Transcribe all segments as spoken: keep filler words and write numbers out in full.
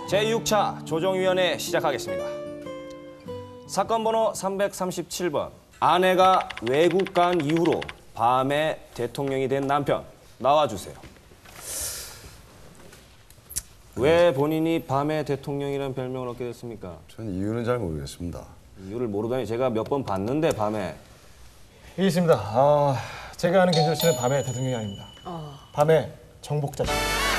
제육 차 조정위원회 시작하겠습니다. 사건 번호 삼백삼십칠 번. 아내가 외국 간 이후로 밤에 대통령이 된 남편 나와주세요. 왜 본인이 밤에 대통령이라는 별명을 얻게 됐습니까? 전 이유는 잘 모르겠습니다. 이유를 모르다니 제가 몇 번 봤는데 밤에. 이게 있습니다. 아, 제가 아는 김준호 씨는 밤에 대통령이 아닙니다. 어. 밤에 정복자죠.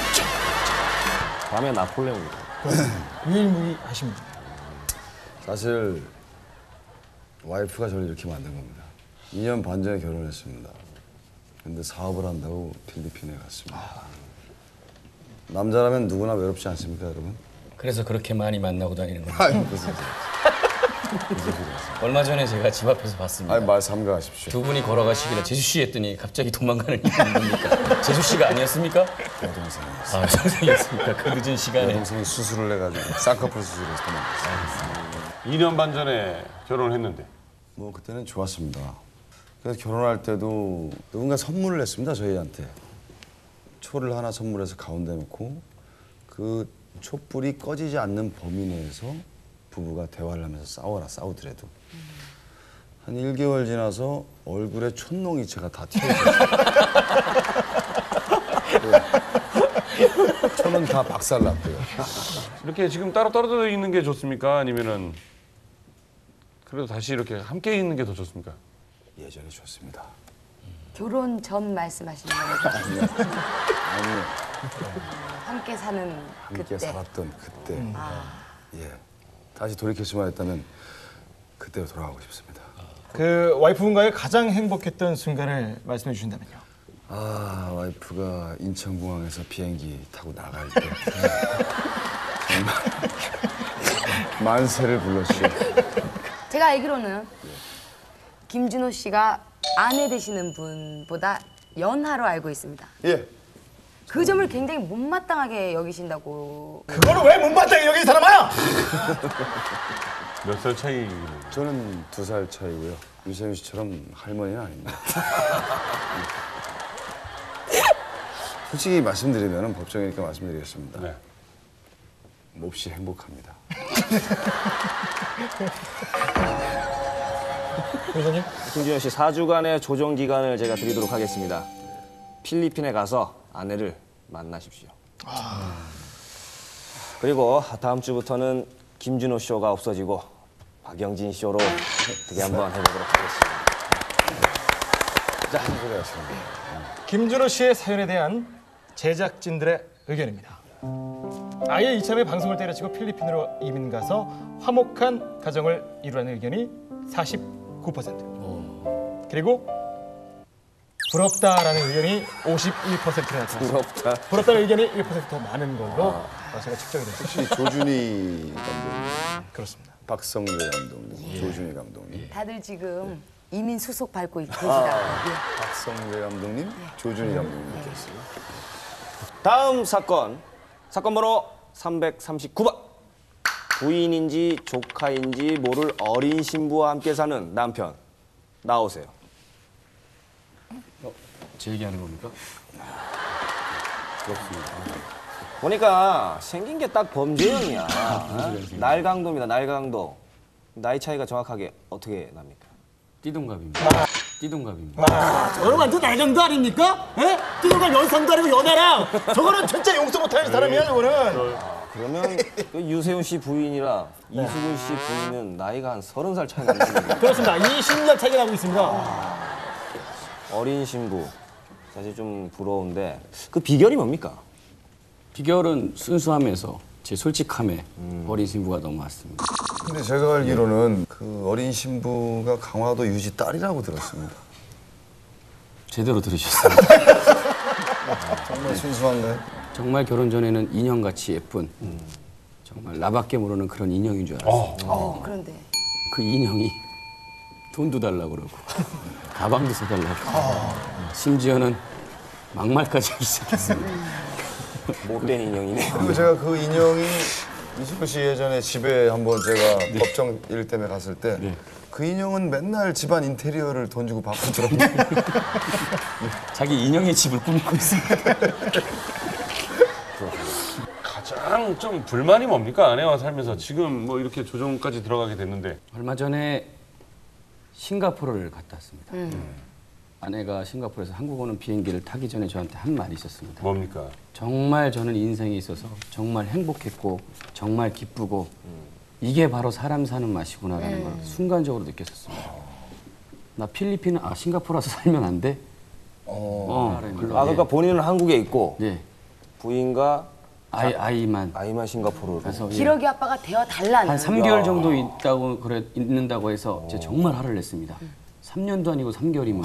밤에 나폴레옹이다. 유일무이하십니다. 사실 와이프가 저를 이렇게 만든 겁니다. 이 년 반 전에 결혼했습니다. 근데 사업을 한다고 필리핀에 갔습니다. 남자라면 누구나 외롭지 않습니까, 여러분? 그래서 그렇게 많이 만나고 다니는 겁니다. 아니, 무슨 얼마 전에 제가 집 앞에서 봤습니다. 아니, 말 삼가하십시오. 두 분이 걸어가시길래 제수 씨 했더니 갑자기 도망가는 이유는 뭡니까? 제수 씨가 아니었습니까? 여동생이었어요. 아, 선생님이었습니까? 그 늦은 시간에. 여동생이 수술을 해가지고 쌍꺼풀 수술해서 도망갔어요. 이 년 반 전에 결혼을 했는데 뭐 그때는 좋았습니다. 그래서 결혼할 때도 누군가 선물을 했습니다, 저희한테. 초를 하나 선물해서 가운데 놓고 그 촛불이 꺼지지 않는 범위 내에서 부부가 대화를 하면서 싸워라, 싸우더라도. 한 일 개월 지나서 얼굴에 촛농이체가 다 튀어있었어요. 초는 다 박살났고요. 이렇게 지금 따로 떨어져 있는 게 좋습니까? 아니면은 그래도 다시 이렇게 함께 있는 게 더 좋습니까? 예전이 좋습니다. 결혼 전 말씀하시는 거예요? 아니요. 아니요. 함께 사는 함께 그때. 살았던 그때. 음. 아. 예. 다시 돌이킬 수만 있다면 그때로 돌아가고 싶습니다. 그 와이프분과의 가장 행복했던 순간을 말씀해 주신다면요. 아, 와이프가 인천공항에서 비행기 타고 나갈 때 정말 만세를 불렀죠. 제가 알기로는 김준호 씨가 아내 되시는 분보다 연하로 알고 있습니다. 예. 그 점을 굉장히 못마땅하게 여기신다고. 그거는 왜 못마땅해 여기 이 사람아! 몇 살 차이? 저는 두 살 차이고요. 유세윤 씨처럼 할머니는 아닙니다. 솔직히 말씀드리면 법정이니까 말씀드리겠습니다. 네. 몹시 행복합니다. 변호사님? 김준호 씨 사 주간의 조정 기간을 제가 드리도록 하겠습니다. 필리핀에 가서 아내를 만나십시오. 아... 그리고 다음 주부터는 김준호 쇼가 없어지고 박영진 쇼로 어떻게 한번 해보도록 하겠습니다. 자, 그래야겠습니다. 김준호 씨의 사연에 대한 제작진들의 의견입니다. 아예 이참에 방송을 때려치고 필리핀으로 이민 가서 화목한 가정을 이루라는 의견이 사십구 퍼센트. 그리고 부럽다라는 의견이 오십일 퍼센트나 나타났습니다. 부럽다. 부럽다는 의견이 일 퍼센트 더 많은 걸로 아. 제가 측정이 됐습니다. 혹시 조준희 감독님, 그렇습니다. 박성배 감독님, 예. 조준희 감독님, 다들 지금 이민 수속 밟고 계시다. 예. 박성배 감독님, 조준희 감독님께서 다음 사건, 사건 번호 삼백삼십구 번. 부인인지 조카인지 모를 어린 신부와 함께 사는 남편 나오세요. 제 얘기하는 겁니까? 그렇습니다. 보니까 생긴 게 딱 범죄형이야. 날강도입니다, 날강도. 나이 차이가 정확하게 어떻게 납니까? 띠동갑입니다. 띠동갑입니다. 저거는 완전 날강도 아닙니까? 예? 띠동갑 연상도 아니고 연하랑 저거는 진짜 용서 못하는 사람이야 저거는. 그러면 그 유세윤 씨 부인이랑 이수근 씨 부인은 나이가 한 서른 살 차이 나는 거예요. 그렇습니다. 이십 년 차이가 나고 있습니다. 어린 신부. 사실 좀 부러운데 그 비결이 뭡니까? 비결은 순수함에서 제 솔직함에 어린 신부가 너무 많습니다. 근데 제가 알기로는 그 어린 신부가 강화도 유지 딸이라고 들었습니다. 제대로 들으셨어요. 정말 순수한가요? 정말 결혼 전에는 인형같이 예쁜 정말 나밖에 모르는 그런 인형인 줄 알았어요. 어, 그런데. 그 인형이 돈도 달라고 그러고 가방도 사달라고 심지어는 막말까지 하기 시작했습니다. 못된 인형이네. 그리고 제가 그 인형이 이수근 씨 예전에 집에 한번 제가 법정 일 때문에 갔을 때 그 인형은 맨날 집안 인테리어를 돈 주고 바꾸더라고요. 자기 인형의 집을 꾸미고 있습니다. 가장 좀 불만이 뭡니까? 아내와 살면서 지금 뭐 이렇게 조정까지 들어가게 됐는데. 얼마 전에 싱가포르를 갔다 왔습니다. 아내가 싱가포르에서 한국 오는 비행기를 타기 전에 저한테 한 말이 있었습니다. 뭡니까? 정말 저는 인생에 있어서 정말 행복했고 정말 기쁘고 이게 바로 사람 사는 맛이구나라는 걸 순간적으로 느꼈었습니다. 나 필리핀, 아 싱가포르 와서 살면 안 돼? 어, 아 그러니까 본인은 한국에 있고 예, 부인과 아이 아이만. 아이만 싱가포르로. 그래서 예, 기러기 아빠가 되어 달라는. 한 삼 개월 정도 있다고 그래 있는다고 해서 제가 정말 화를 냈습니다. 삼 년도 아니고 삼 개월이면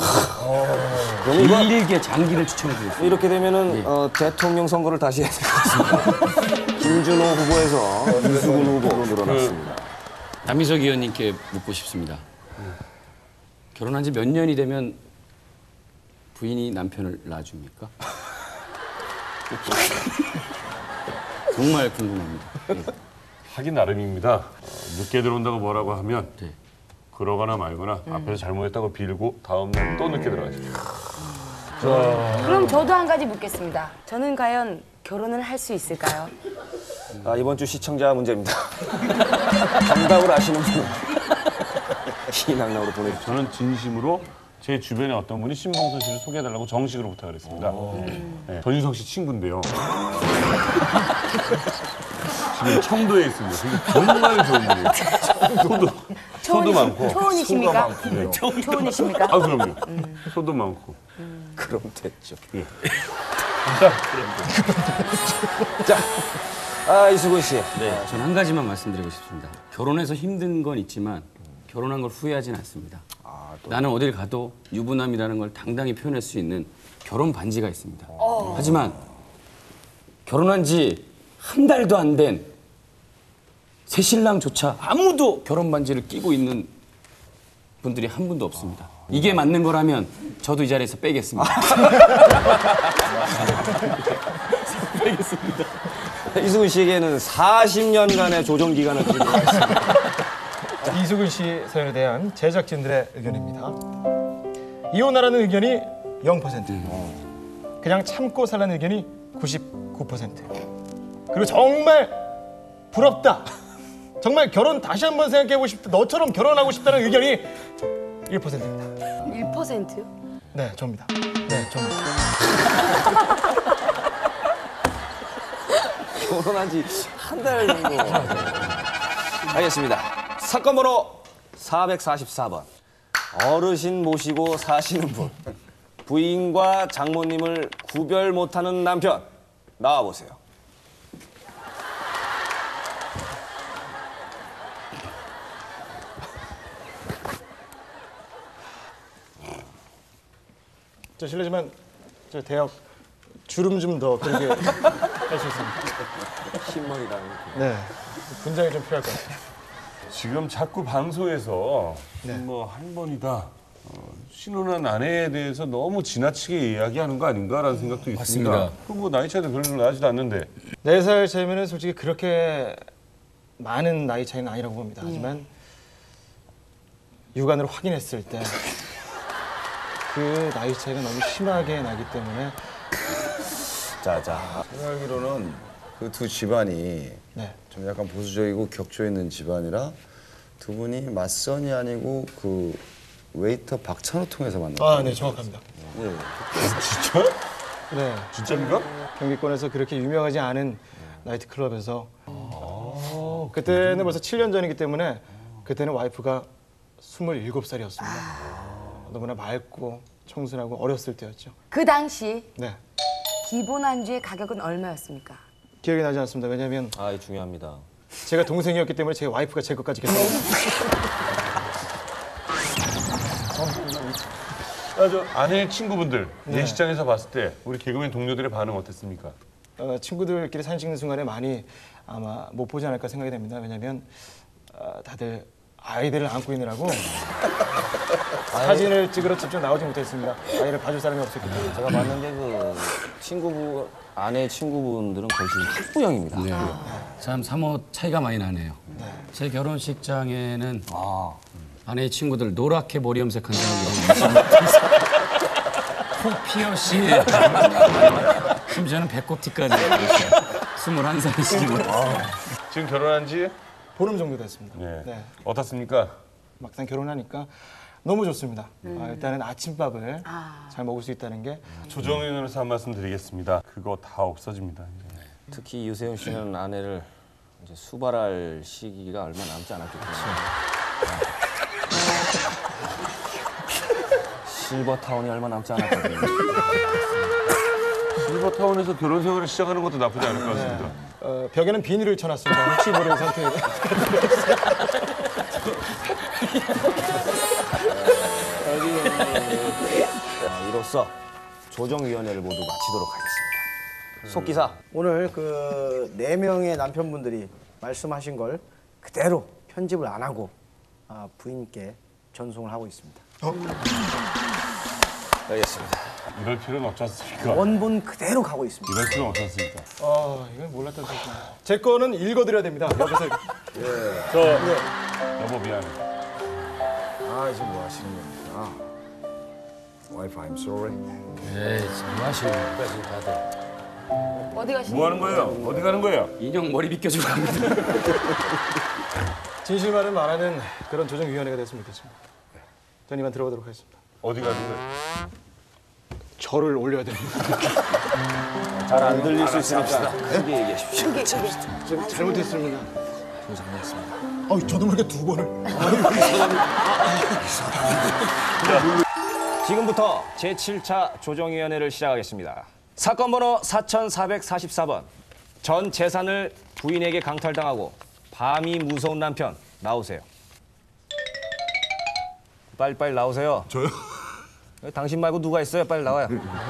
길게 장기를 추천해 드렸어요. 이렇게 되면은 예. 어, 대통령 선거를 다시 해야 될 것 같습니다. 김준호 후보에서 유수근 후보로 늘어났습니다. 남희석 의원님께 묻고 싶습니다. 결혼한 지 몇 년이 되면 부인이 남편을 낳아줍니까? 정말 궁금합니다. 하긴 나름입니다. 어, 늦게 들어온다고 뭐라고 하면 네. 그러거나 말거나 앞에서 잘못했다고 빌고 다음날 또 늦게 들어가시죠. 그럼 저도 한 가지 묻겠습니다. 저는 과연 결혼을 할 수 있을까요? 아, 이번 주 시청자 문제입니다. 정답을 아시는 분은 희낙나으로 보내주세요. 저는 진심으로 제 주변에 어떤 분이 신봉선 씨를 소개해달라고 정식으로 부탁을 했습니다. 네, 전인성 씨 친구인데요. 지금 청도에 있습니다. 근데 정말 좋은 분이에요. 소도, 소도 많고. 초혼이십니까? 수가 많고요. 초혼이십니까? 아, 그럼요. 소도 많고. 그럼 됐죠. 예. 자, 아 이수근 씨. 네, 저는 한 가지만 말씀드리고 싶습니다. 결혼해서 힘든 건 있지만 결혼한 걸 후회하진 않습니다. 나는 어딜 가도 유부남이라는 걸 당당히 표현할 수 있는 결혼 반지가 있습니다. 하지만 결혼한 지 한 달도 안 된 새신랑조차 아무도 결혼 반지를 끼고 있는 분들이 한 분도 없습니다. 이게 맞는 거라면 저도 이 자리에서 빼겠습니다. 빼겠습니다. 이수근 씨에게는 사십 년간의 조정 기간을 드리도록 하겠습니다. 자, 이수근 씨 사연에 대한 제작진들의 의견입니다. 이혼하라는 의견이 영 퍼센트, 그냥 참고 살라는 의견이 구십구 퍼센트, 그리고 정말 부럽다, 정말 결혼 다시 한번 생각해보고 싶다, 너처럼 결혼하고 싶다는 의견이 일 퍼센트입니다. 일 퍼센트요? 네, 저입니다. 네, 저입니다. 결혼한 지 한 달 정도. 알겠습니다. 사건 번호 사백사십사 번. 어르신 모시고 사시는 분. 부인과 장모님을 구별 못하는 남편. 나와보세요. 저 실례지만 저 대학 주름 좀 더 그렇게 할 수 있습니다. 흰머리랑. 네, 분장이 좀 필요할 것 같아요. 지금 자꾸 방송에서 네. 뭐 한 번이다. 어, 신혼한 아내에 대해서 너무 지나치게 이야기하는 거 아닌가라는 생각도 있습니다. 맞습니다. 그뭐 나이 차이도 별로 나지도 않는데. 네 살 차이면은 솔직히 그렇게 많은 나이 차이는 아니라고 봅니다. 하지만 육안으로 확인했을 때 그 나이 차이가 너무 심하게 나기 때문에 자, 자. 제가 알기로는 그 두 집안이 네. 좀 약간 보수적이고 격조 있는 집안이라 두 분이 맞선이 아니고 그 웨이터 박찬호 통해서 만났어요. 아, 네, 정확합니다. 진짜? 네, 진짜입니까? 경기권에서 그렇게 유명하지 않은 나이트클럽에서 그때는 벌써 칠 년 전이기 때문에 그때는 와이프가 스물일곱 살이었습니다. 너무나 맑고 청순하고 어렸을 때였죠. 그 당시 네, 기본 안주의 가격은 얼마였습니까? 기억이 나지 않습니다. 왜냐하면 아, 이 중요합니다. 제가 동생이었기 때문에 제 와이프가 제 것까지 계속 아, 저 아내의 친구분들 예식장에서 봤을 때 우리 개그맨 동료들의 반응 어땠습니까? 어, 친구들끼리 사진 찍는 순간에 많이 아마 못 보지 않을까 생각이 됩니다. 왜냐하면 어, 다들 아이들을 안고 있느라고 사진을 찍으러 직접 나오지 못했습니다. 아이를 봐줄 사람이 없었기 때문에. 제가 봤는데 그 친구분, 아내 친구분들은 거의 지금 학부형입니다. 네. 참 사뭇 차이가 많이 나네요. 제 결혼식장에는 아, 아내의 친구들 노랗게 머리 염색한 사람들이 코 피어싱 심지어는 배꼽티까지 있어요. 스물한 살이시고. 지금 결혼한 지 보름 정도 됐습니다. 네. 네. 어떻습니까? 막상 결혼하니까 너무 좋습니다. 아, 일단은 아침밥을 아. 잘 먹을 수 있다는 게 조정현으로서 한 말씀 드리겠습니다. 그거 다 없어집니다. 이제. 특히 유세윤 씨는 아내를 이제 수발할 시기가 얼마 남지 않았기 때문에 실버타운이 얼마 남지 않았거든요. 실버타운에서 결혼 생활을 시작하는 것도 나쁘지 않을 것 같습니다. 어, 벽에는 비닐을 쳐놨습니다. 혹시 모르는 상태에. 자, 이로써 조정위원회를 모두 마치도록 하겠습니다. 속기사. 오늘 그 네 명의 남편분들이 말씀하신 걸 그대로 편집을 안 하고 아, 부인께 전송을 하고 있습니다. 알겠습니다. 이럴 필요는 없지 않습니까? 원본 그대로 가고 있습니다. 이럴 필요는 없지 않습니까? 아, 이건 몰랐던 소리입니다. 제 거는 읽어드려야 됩니다. 옆에서. 저 여보 미안해. 아 지금 뭐 하시는 겁니까? Wife, I'm sorry. 에이, 지금 뭐 하시는 거야, 지금 다들. 어디 가시는 뭐 하는 거예요? 어디 가는 거예요? 인형 머리 빗겨주고 갑니다. 진실만을 말하는 그런 조정위원회가 됐으면 좋겠습니다. 전 이만 들어가도록 하겠습니다. 어디 가는 거예요? 절을 올려야 됩니다. 잘 안 들릴 수 있으니까 크게 얘기하십시오. 크게, 크게. 제가 잘못했습니다. 저 잘못했습니다. 어, 저도 모르게 두 번을. 지금부터 제칠 차 조정위원회를 시작하겠습니다. 사건 번호 사천사백사십사 번. 전 재산을 부인에게 강탈당하고 밤이 무서운 남편 나오세요. 빨리빨리 나오세요. 저요? 당신 말고 누가 있어요? 빨리 나와요.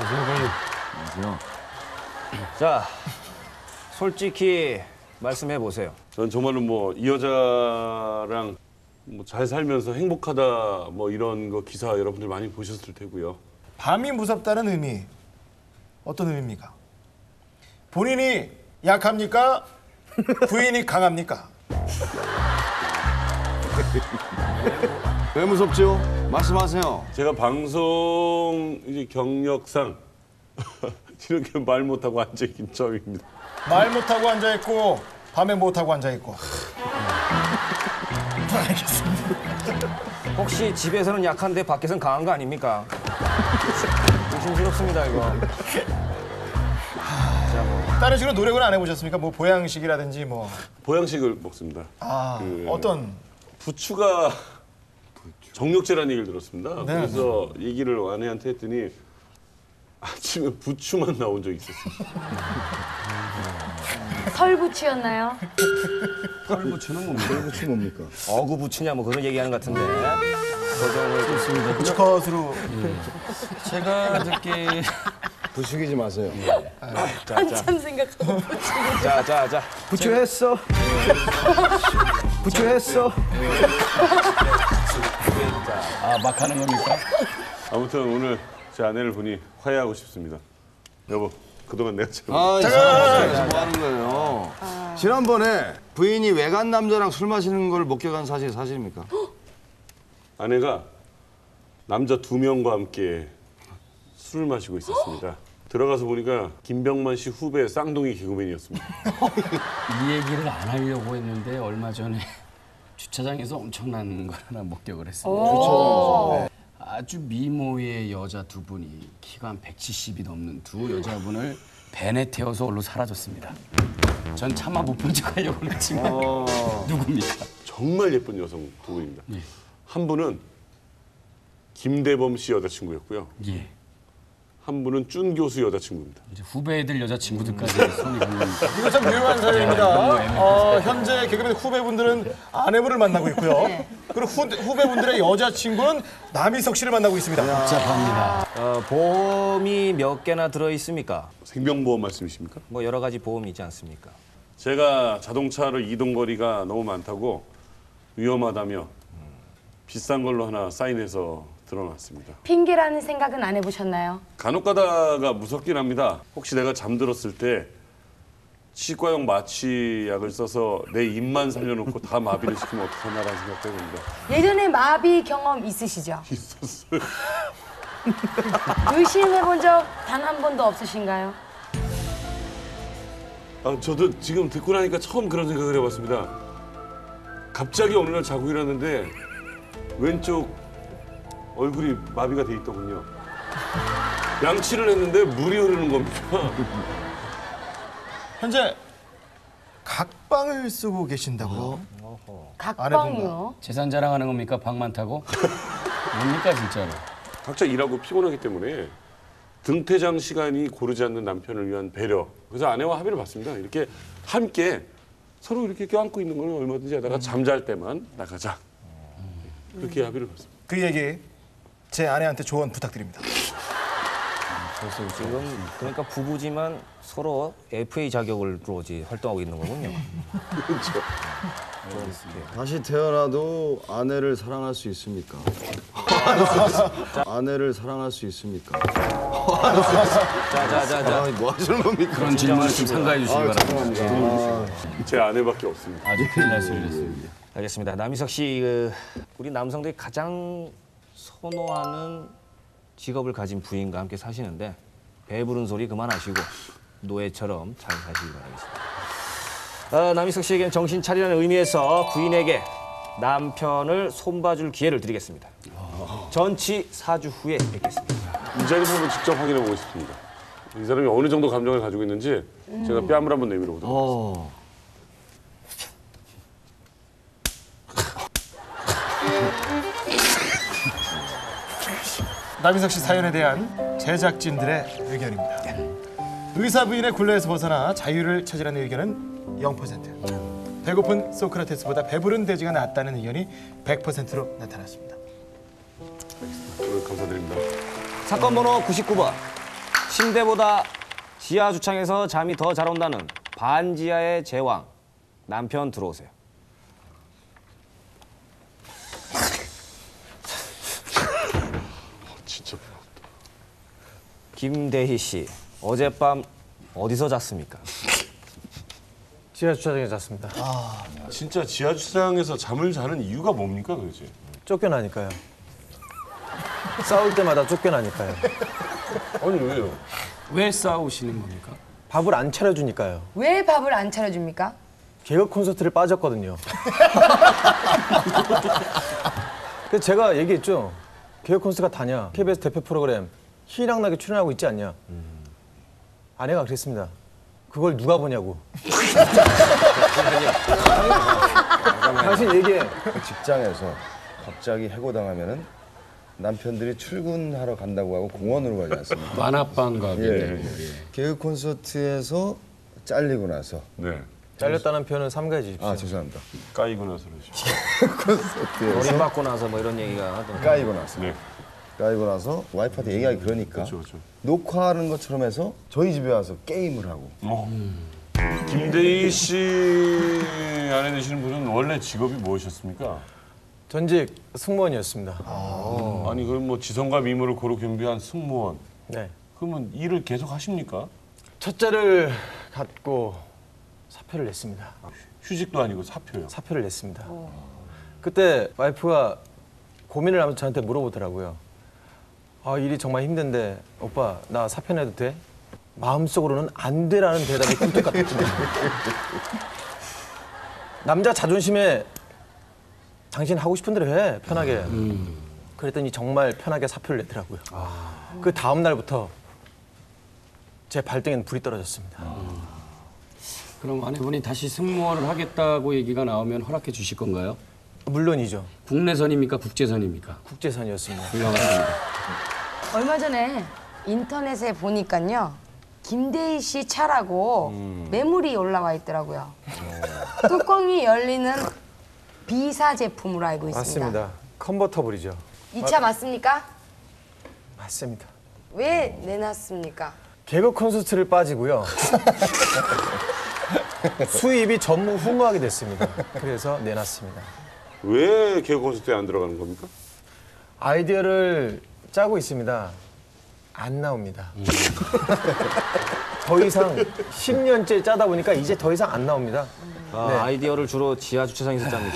자, 솔직히 말씀해 보세요. 전 정말로 뭐 이 여자랑 뭐 잘 살면서 행복하다 뭐 이런 거 기사 여러분들 많이 보셨을 테고요. 밤이 무섭다는 의미. 어떤 의미입니까? 본인이 약합니까? 부인이 강합니까? 왜 무섭죠? 말씀하세요. 제가 방송 이제 경력상 이렇게 말 못하고 앉아있긴 처음입니다. 말 못하고 앉아있고 밤에 못하고 앉아있고. 혹시 집에서는 약한데 밖에서는 강한 거 아닙니까? 조심스럽습니다 이거. 다른 식으로 노력은 안 해보셨습니까? 뭐 보양식이라든지 뭐. 보양식을 먹습니다. 아, 그- 어떤? 부추가 정력제라는 얘기를 들었습니다. 네. 그래서 얘기를 아내한테 했더니 아침에 부추만 나온 적이 있었어요. 설부치였나요? 털부추는 뭡니까? 혹시 뭡니까? 어구 부추냐 뭐 그런 얘기하는 것 같은데. 조정을 좋습니다. 부츠컷으로. 제가 듣기 부추기지 마세요. 한참 생각하고 부치고. 자, 자, 자. 부추했어. 부추했어. 아, 막 하는 겁니까? 아무튼 오늘 제 아내를 보니 화해하고 싶습니다. 여보, 그동안 내가 잘 아, 잠깐만. 뭐 하는 거예요? 지난번에 부인이 외간 남자랑 술 마시는 걸 목격한 사실이 사실입니까? 아내가 남자 두 명과 함께 술을 마시고 있었습니다. 들어가서 보니까 김병만 씨 후배 쌍둥이 개그맨이었습니다. 이 얘기를 안 하려고 했는데 얼마 전에 주차장에서 엄청난 걸 하나 목격을 했습니다. 주차장에서? 아주 미모의 여자 두 분이 키가 한 백칠십이 넘는 두 여자분을 벤에 태워서 얼로 사라졌습니다. 전 차마 못 본 척 하려고 했지만 누굽니까? 정말 예쁜 여성 두 분입니다. 예. 한 분은 김대범 씨 여자친구였고요. 예. 한 분은 준 교수 여자친구입니다. 이제 후배들 여자친구들까지 손이 굽는 이거 참 유용한 사연입니다. 어, 현재 개그맨 후배분들은 아내분을 만나고 있고요. 그리고 후, 후배분들의 여자친구는 남희석 씨를 만나고 있습니다. 복잡합니다. 어, 보험이 몇 개나 들어 있습니까? 생명보험 말씀이십니까? 뭐 여러 가지 보험이 있지 않습니까? 제가 자동차로 이동 거리가 너무 많다고 위험하다며 비싼 걸로 하나 사인해서 들어놨습니다. 핑계라는 생각은 안 해보셨나요? 간혹 가다가 무섭긴 합니다. 혹시 내가 잠들었을 때 치과용 마취약을 써서 내 입만 살려놓고 다 마비를 시키면 어떡하나라는 생각도 해봅니다. 예전에 마비 경험 있으시죠? 있었어요. 의심해본 적 단 한 번도 없으신가요? 아, 저도 지금 듣고 나니까 처음 그런 생각을 해봤습니다. 갑자기 어느 날 자고 일어났는데 왼쪽 얼굴이 마비가 돼 있더군요. 양치를 했는데 물이 흐르는 겁니다. 현재 각방을 쓰고 계신다고요? 각방이요? 재산 자랑하는 겁니까? 방 많다고? 뭡니까 진짜로? 각자 일하고 피곤하기 때문에 등퇴장 시간이 고르지 않는 남편을 위한 배려. 그래서 아내와 합의를 봤습니다. 이렇게 함께 서로 이렇게 껴안고 있는 건 얼마든지 하다가 잠잘 때만 나가자. 그렇게 합의를 봤습니다. 그 얘기 제 아내한테 조언 부탁드립니다. 지금 그러니까 부부지만 서로 에프에이 자격으로 이제 활동하고 있는 거군요. 그렇죠. 다시 태어나도 아내를 사랑할 수 있습니까? 아내를 사랑할 수 있습니까? 자자자자. 아, 뭐 하시는 겁니까? 그런 질문을 좀 삼가해 주시기 바랍니다. 제 아내밖에 없습니다. 아주 큰일 날 소리를 했습니다. 알겠습니다. 남희석 씨, 그 우리 남성들이 가장 선호하는 직업을 가진 부인과 함께 사시는데 배부른 소리 그만하시고 노예처럼 잘 사시기 바라겠습니다. 어, 남희석 씨에게는 정신 차리라는 의미에서 부인에게 남편을 손봐줄 기회를 드리겠습니다. 전치 사 주 후에 뵙겠습니다. 이 자리에서 한번 직접 확인해 보고 싶습니다. 이 사람이 어느 정도 감정을 가지고 있는지 제가 뺨을 한번 내밀어 보도록 하겠습니다. 남희석 씨 사연에 대한 제작진들의 의견입니다. 의사 부인의 굴레에서 벗어나 자유를 찾으라는 의견은 영 퍼센트. 배고픈 소크라테스보다 배부른 돼지가 낫다는 의견이 백 퍼센트로 나타났습니다. 오늘 감사드립니다. 사건 번호 구십구 번. 침대보다 지하 주차장에서 잠이 더 잘 온다는 반지하의 제왕. 남편 들어오세요. 진짜 부럽다. 김대희 씨, 어젯밤 어디서 잤습니까? 지하 주차장에 잤습니다. 진짜 지하 주차장에서 잠을 자는 이유가 뭡니까 도대체? 쫓겨나니까요. 싸울 때마다 쫓겨나니까요. 아니 왜요? 왜 싸우시는 겁니까? 밥을 안 차려주니까요. 왜 밥을 안 차려줍니까? 개그 콘서트를 빠졌거든요. 그래서 제가 얘기했죠. 개그 콘서트가 다냐. 케이비에스 대표 프로그램 희랑나게 출연하고 있지 않냐. 아내가 그랬습니다. 그걸 누가 보냐고. 당신 얘기해. 직장에서 갑자기 해고당하면은 남편들이 출근하러 간다고 하고 공원으로 가지 않습니까? 만화방과 예. 개그 콘서트에서 잘리고 나서 네. 잘렸다는 표현은 삼가해 주십시오. 아 죄송합니다. 까이고 나서 그러죠. 콘서트에서 버림받고 나서 뭐 이런 얘기가 하던. 까이고 나서 네. 까이고 나서 와이프한테 얘기하기 그러니까 그렇죠, 그렇죠. 녹화하는 것처럼 해서 저희 집에 와서 게임을 하고 김대희 씨 아내 되시는 분은 원래 직업이 무엇이었습니까? 전직 승무원이었습니다. 아니 그럼 뭐 지성과 미모를 고루 겸비한 승무원. 네. 그러면 일을 계속 하십니까? 첫째를 갖고 사표를 냈습니다. 휴직도 아니고 사표요. 사표를 냈습니다. 그때 와이프가 고민을 하면서 저한테 물어보더라고요. 아, 일이 정말 힘든데 오빠 나 사표 내도 돼? 마음속으로는 안 돼라는 대답이 꿈틀 같았거든요. 남자 자존심에 당신 하고 싶은 대로 해 편하게. 음. 그랬더니 정말 편하게 사표를 내더라고요. 아. 그 다음 날부터 제 발등에는 불이 떨어졌습니다. 아. 그럼 아내분이 다시 승무원을 하겠다고 얘기가 나오면 허락해 주실 건가요? 물론이죠. 국내선입니까? 국제선입니까? 국제선이었습니다. 훌륭합니다. 얼마 전에 인터넷에 보니까요. 김대희 씨 차라고 매물이 올라와 있더라고요. 뚜껑이 열리는 비사 제품으로 알고 있습니다. 맞습니다. 컨버터블이죠. 이 차 맞습니까? 맞습니다. 왜 내놨습니까? 개그 콘서트를 빠지고요. 수입이 전무후무하게 됐습니다. 그래서 내놨습니다. 왜 개그 콘서트에 안 들어가는 겁니까? 아이디어를 짜고 있습니다. 안 나옵니다. 더 이상 십 년째 짜다 보니까 이제 더 이상 안 나옵니다. 아, 네. 아이디어를 주로 지하 주차장에서 짭니까?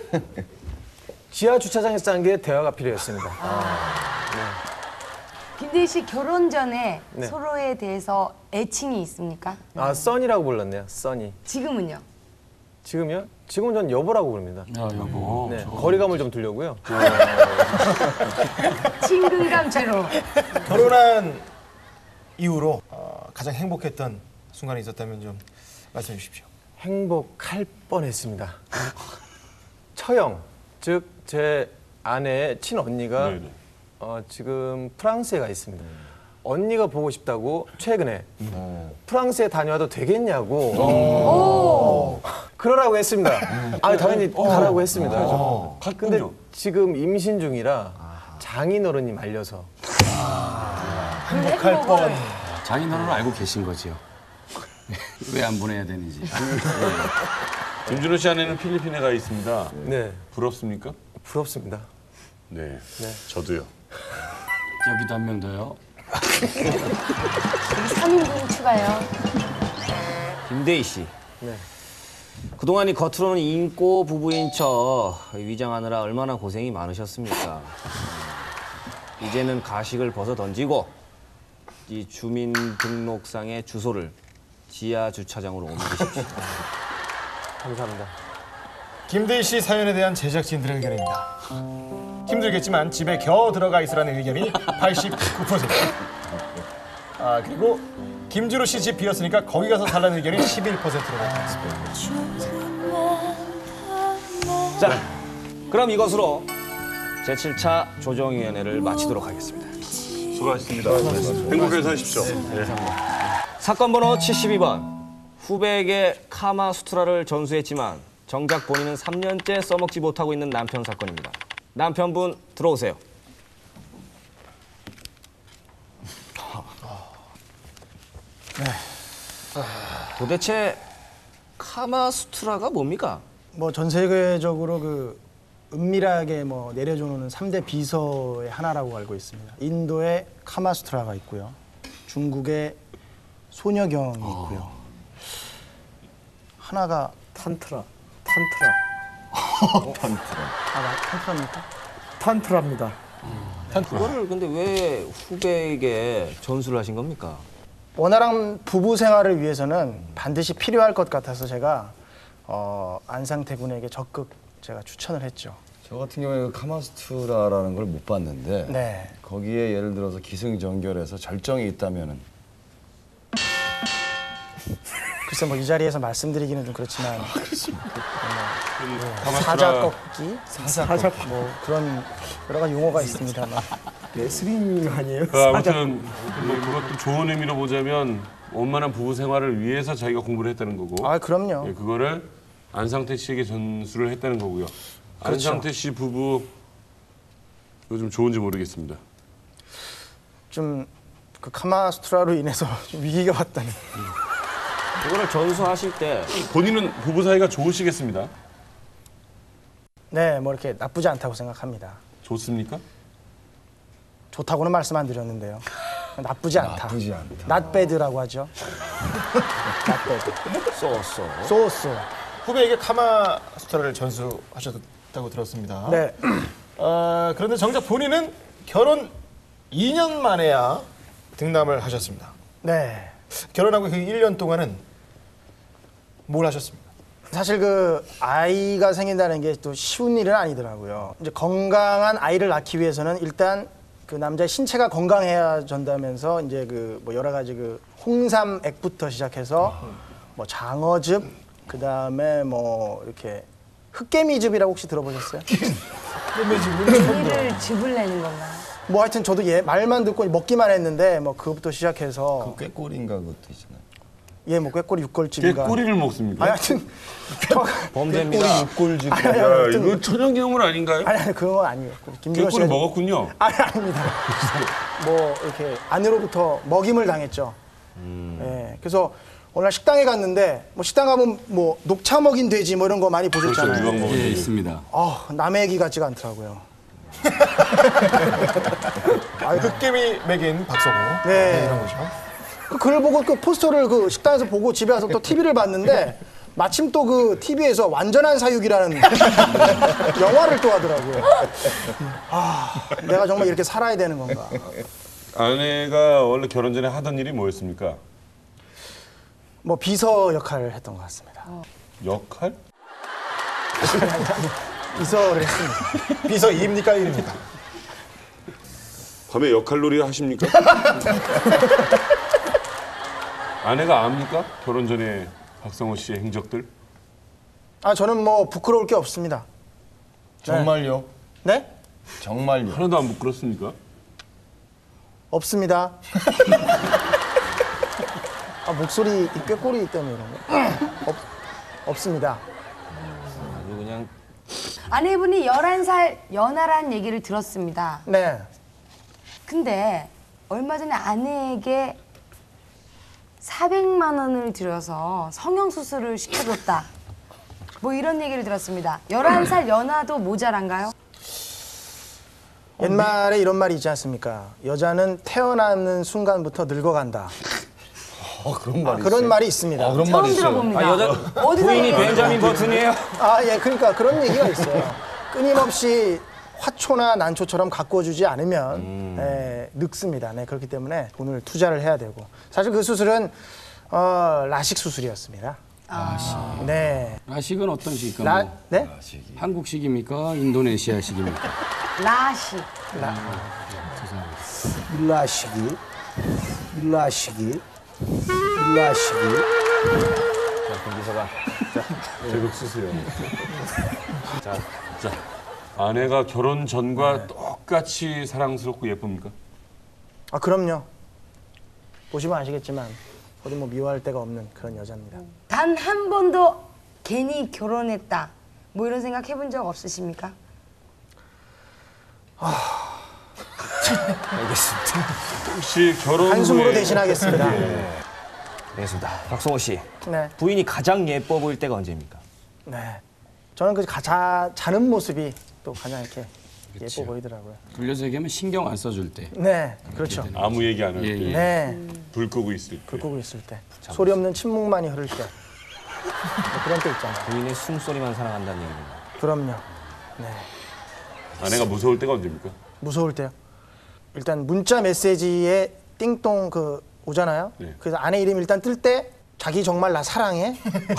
지하 주차장에서 짠 게 대화가 필요했습니다. 김 김대희 씨 결혼 전에 네. 서로에 대해서 애칭이 있습니까? 아 써니라고 불렀네요. 써니. 지금은요? 지금요? 지금은 전 여보라고 부릅니다. 야 여보. 네, 거리감을 좀 두려고요. 친근감 제로. 결혼한 이후로 어, 가장 행복했던 순간이 있었다면 좀 말씀해 주십시오. 행복할 뻔했습니다. 처형, 즉 제 아내의 친언니가 네네. 어, 지금 프랑스에 가 있습니다. 언니가 보고 싶다고 최근에 프랑스에 다녀와도 되겠냐고 어, 그러라고 했습니다. 아 당연히 가라고 했습니다. 그래서. 근데 지금 임신 중이라 장인어른이 말려서 행복할 뻔. 장인어른은 알고 계신 거지요. 왜 안 보내야 되는지. 김준호 씨 아내는 필리핀에 가 있습니다. 네 부럽습니까? 부럽습니다. 네. 저도요. 여기도 한 명 더요. 삼 인분 추가요. 김대희 씨. 네. 그동안 이 겉으로는 인꼬 부부인 척 위장하느라 얼마나 고생이 많으셨습니까? 이제는 가식을 벗어 던지고 이 주민등록상의 주소를 지하 주차장으로 옮기십시오. 감사합니다. 김대희 씨 사연에 대한 제작진들의 의견입니다. 힘들겠지만 집에 겨우 들어가 있으라는 의견이 팔십구 퍼센트. 아 그리고 김준호 씨 집 비었으니까 거기 가서 살라는 의견이 십일 퍼센트로 나타났습니다. 자, 그럼 이것으로 제칠 차 조정위원회를 마치도록 하겠습니다. 수고하셨습니다. 행복하게 사십시오. 사건 번호 칠십이 번. 후배에게 카마수트라를 전수했지만 정작 본인은 삼 년째 써먹지 못하고 있는 남편 사건입니다. 남편분 들어오세요. 도대체 카마수트라가 뭡니까? 뭐 전 세계적으로 그 은밀하게 뭐 내려주는 삼 대 비서의 하나라고 알고 있습니다. 인도에 카마수트라가 있고요. 중국에 소녀경이 있고요. 하나가 탄트라. 탄트라. 탄트라. 아, 탄트라입니까? 탄트라입니다. 그거를 근데 왜 후배에게 전수를 하신 겁니까? 원활한 부부 생활을 위해서는 반드시 필요할 것 같아서 제가 어, 안상태 군에게 적극 제가 추천을 했죠. 저 같은 경우에 그 카마스투라라는 걸 못 봤는데 네. 거기에 예를 들어서 기승전결해서 절정이 있다면은 글쎄 뭐 이 자리에서 말씀드리기는 좀 그렇지만 카마수트라 사자 꺾기, 사자 뭐 그런 여러 가지 용어가 있습니다만 레슬링 아니에요? 그 아무튼 뭐 그것도 좋은 의미로 보자면 원만한 부부 생활을 위해서 자기가 공부를 했다는 거고. 아 그럼요. 예, 그거를 안상태 씨에게 전수를 했다는 거고요. 그렇죠. 안상태 씨 부부 요즘 좋은지 모르겠습니다. 좀 그 카마수트라로 인해서 좀 위기가 왔다는. 그거를 전수하실 때 본인은 부부 사이가 좋으시겠습니다. 네, 뭐 이렇게 나쁘지 않다고 생각합니다. 좋습니까? 좋다고는 말씀 안 드렸는데요. 나쁘지 않다. 나쁘지 않다. not bad라고 하죠. not bad. 쏘쏘. so so. 후배에게 카마수트라를 전수하셨다고 들었습니다. 네. 어, 그런데 정작 본인은 결혼 이 년 만에야 등남을 하셨습니다. 네. 결혼하고 그 일 년 동안은 뭘 하셨습니까? 사실 그 아이가 생긴다는 게 또 쉬운 일은 아니더라고요. 이제 건강한 아이를 낳기 위해서는 일단 그 남자의 신체가 건강해야 된다면서 이제 그 뭐 여러 가지 그 홍삼액부터 시작해서 뭐 장어즙, 그 다음에 뭐 이렇게 흑개미즙이라고 혹시 들어보셨어요? 아이를 즙을 내는 건가? 뭐 하여튼 저도 얘 말만 듣고 먹기만 했는데 뭐 그거부터 시작해서 그 꾀꼬리인가 그것도 있잖아요. 얘 뭐 꾀꼬리 육골집인가. 깨꼬리를 먹습니까? 아니 하여튼 범죄입니다. 육골집. 아니 아니 야, 하여튼 이거 천연기념물 아닌가요? 아니 아니 그건 아니에요. 김준호 깨꼬리 씨가 먹었군요. 아니 아닙니다. 뭐 이렇게 안으로부터 먹임을 당했죠. 예. 그래서 오늘 식당에 갔는데 뭐 식당 가면 뭐 녹차 먹인 돼지 뭐 이런 거 많이 보셨잖아요. 그렇죠, 먹은 예, 있습니다. 아 남의 얘기 같지가 않더라고요. 아, 흑개미 먹인 박서구. 네. 이런 거죠. 그 글 보고 그 포스터를 그 식당에서 보고 집에 와서 또 티비를 봤는데 마침 또 그 티비에서 완전한 사육이라는 영화를 또 하더라고요. 아 내가 정말 이렇게 살아야 되는 건가. 아내가 원래 결혼 전에 하던 일이 뭐였습니까? 뭐 비서 역할을 했던 것 같습니다. 역할? 비서를 했습니다. 비서 이입니까 일입니까? 밤에 역할놀이 하십니까? 아내가 압니까? 결혼 전에 박성호 씨의 행적들? 아 저는 뭐 부끄러울 게 없습니다. 정말요? 네? 정말요? 하나도 안 부끄럽습니까? 없습니다. 아 목소리 이 꾀꼬리 때문에 그런 거? 없, 없습니다. 아주 그냥 아내분이 열한 살 연하라는 얘기를 들었습니다. 네. 근데 얼마 전에 아내에게 사백만 원을 들여서 성형수술을 시켜줬다. 뭐 이런 얘기를 들었습니다. 열한 살 연하도 모자란가요? 옛말에 이런 말이 있지 않습니까? 여자는 태어나는 순간부터 늙어간다. 어, 그런 아, 말이 그런 있어요? 말이 있습니다. 어, 그런 처음 말이 있어요. 들어봅니다. 아, 여자 어디서 부인이 얘기해요? 벤자민 버튼이에요. 아, 예, 그러니까 그런 얘기가 있어요. 끊임없이 화초나 난초처럼 가꿔주지 않으면 음. 예, 늙습니다. 네, 그렇기 때문에 돈을 투자를 해야 되고. 사실 그 수술은 어, 라식 수술이었습니다. 라식. 네. 라식은 어떤 식입니까? 라, 뭐 네? 한국식입니까? 인도네시아식입니까? 라시. 일라시기, 일라시기, 일라시기. 자, 김비서가 제목 쓰세요. 자, 자, 아내가 결혼 전과 똑같이 사랑스럽고 예쁩니까? 아, 그럼요. 보시면 아시겠지만 어디 뭐 미워할 데가 없는 그런 여자입니다. 단 한 번도 괜히 결혼했다. 뭐 이런 생각 해본 적 없으십니까? 알겠습니다. 혹시 결혼 한숨으로 후에 대신하겠습니다. 알겠습니다. 박성호 씨, 네. 부인이 가장 예뻐 보일 때가 언제입니까? 네. 저는 그 자, 자는 모습이 또 가장 이렇게 예뻐 보이더라고요. 돌려서 얘기하면 신경 안 써줄 때. 네, 그렇죠. 아무 얘기 안 할 때, 예, 예. 네, 불 끄고 있을 때. 불 끄고 있을 때, 소리 없는 침묵만이 흐를 때, 뭐 그런 때 있잖아요. 부인의 숨소리만 사랑한다는 얘기입니다. 그럼요. 네, 아내가 무서울 때가 언제입니까? 무서울 때요. 일단 문자 메시지에 띵동 그 오잖아요. 네. 그래서 아내 이름 일단 뜰 때 자기 정말 나 사랑해?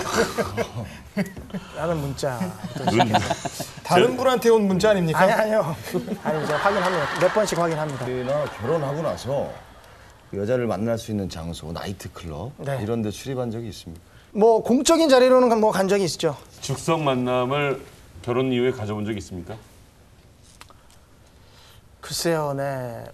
라는 문자. 눈, 다른 분한테 온 문자 아닙니까? 아니 아니요. 아니 제가 확인합니다. 몇 번씩 확인합니다. 나 결혼하고 나서 그 여자를 만날 수 있는 장소, 나이트클럽 네. 이런 데 출입한 적이 있습니까? 뭐 공적인 자리로는 뭐 간 적이 있죠. 즉석 만남을 결혼 이후에 가져본 적 있습니까? 글쎄요, 네.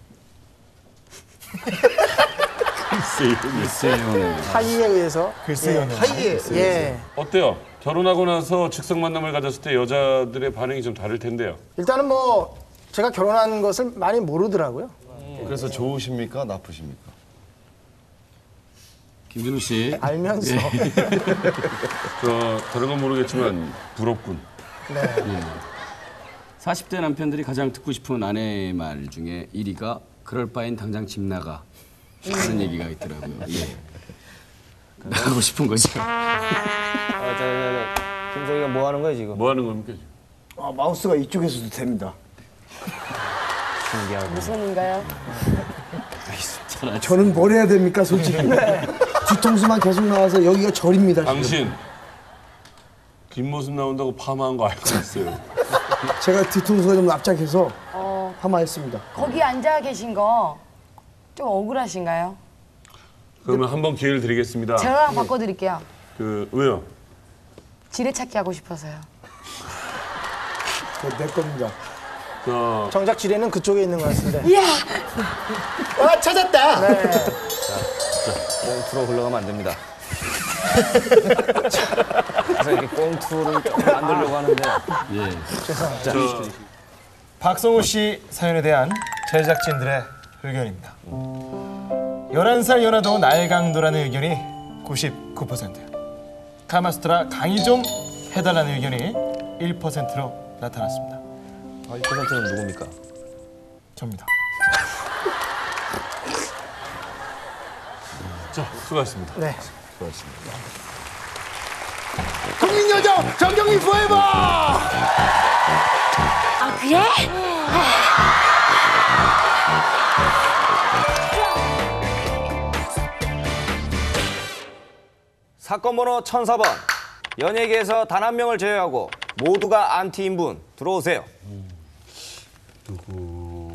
글쎄요. 네. 타이에 의해서. 글쎄요. 예. 하이에 예. 어때요? 결혼하고 나서 즉석 만남을 가졌을 때 여자들의 반응이 좀 다를 텐데요. 일단은 뭐 제가 결혼한 것을 많이 모르더라고요. 그래서 좋으십니까? 나쁘십니까? 김준호 씨. 알면서. 저 다른 건 모르겠지만 부럽군. 네. 사십 대 남편들이 가장 듣고 싶은 아내의 말 중에 일 위가 그럴 바엔 당장 집 나가 하는 얘기가 있더라고요. 예. 나가고 싶은 거죠. 아, 저, 저, 저, 김석이가 뭐 하는 거야 지금? 뭐 하는 겁니까? 지금? 아, 마우스가 이쪽에서도 됩니다. 신기하고. 무슨 일인가요? 저는 뭘 해야 됩니까, 솔직히? 뒤통수만 계속 나와서 여기가 절입니다. 지금. 당신 뒷모습 나온다고 파마한 거 알고 있어요. 제가 뒤통수가 좀 납작해서 어, 파마했습니다. 거기 앉아 계신 거 좀 억울하신가요? 그러면 한 번 기회를 드리겠습니다. 저랑 바꿔드릴게요. 그 왜요? 지뢰찾기 하고 싶어서요. 그거 내 겁니다. 저 정작 지뢰는 그쪽에 있는 것 같은데. 이야! 아, 찾았다! 네. 꽁투로 흘러가면 안 됩니다. 그래서 이렇게 꽁투를 조금 만들려고 하는데 예. 저 박성호 씨 사연에 대한 제작진들의 의견입니다. 열한 살 연하도 날강도라는 의견이 구십구 퍼센트, 카마스트라 강의 좀 해달라는 의견이 일 퍼센트로 나타났습니다. 아, 이 퍼센트는 누굽니까? 접니다. 자, 수고하셨습니다. 네. 국민여정 정경희 포에버! 아, 그래? 사건 번호 천사 번. 연예계에서 단 한 명을 제외하고 모두가 안티인 분 들어오세요. 누구?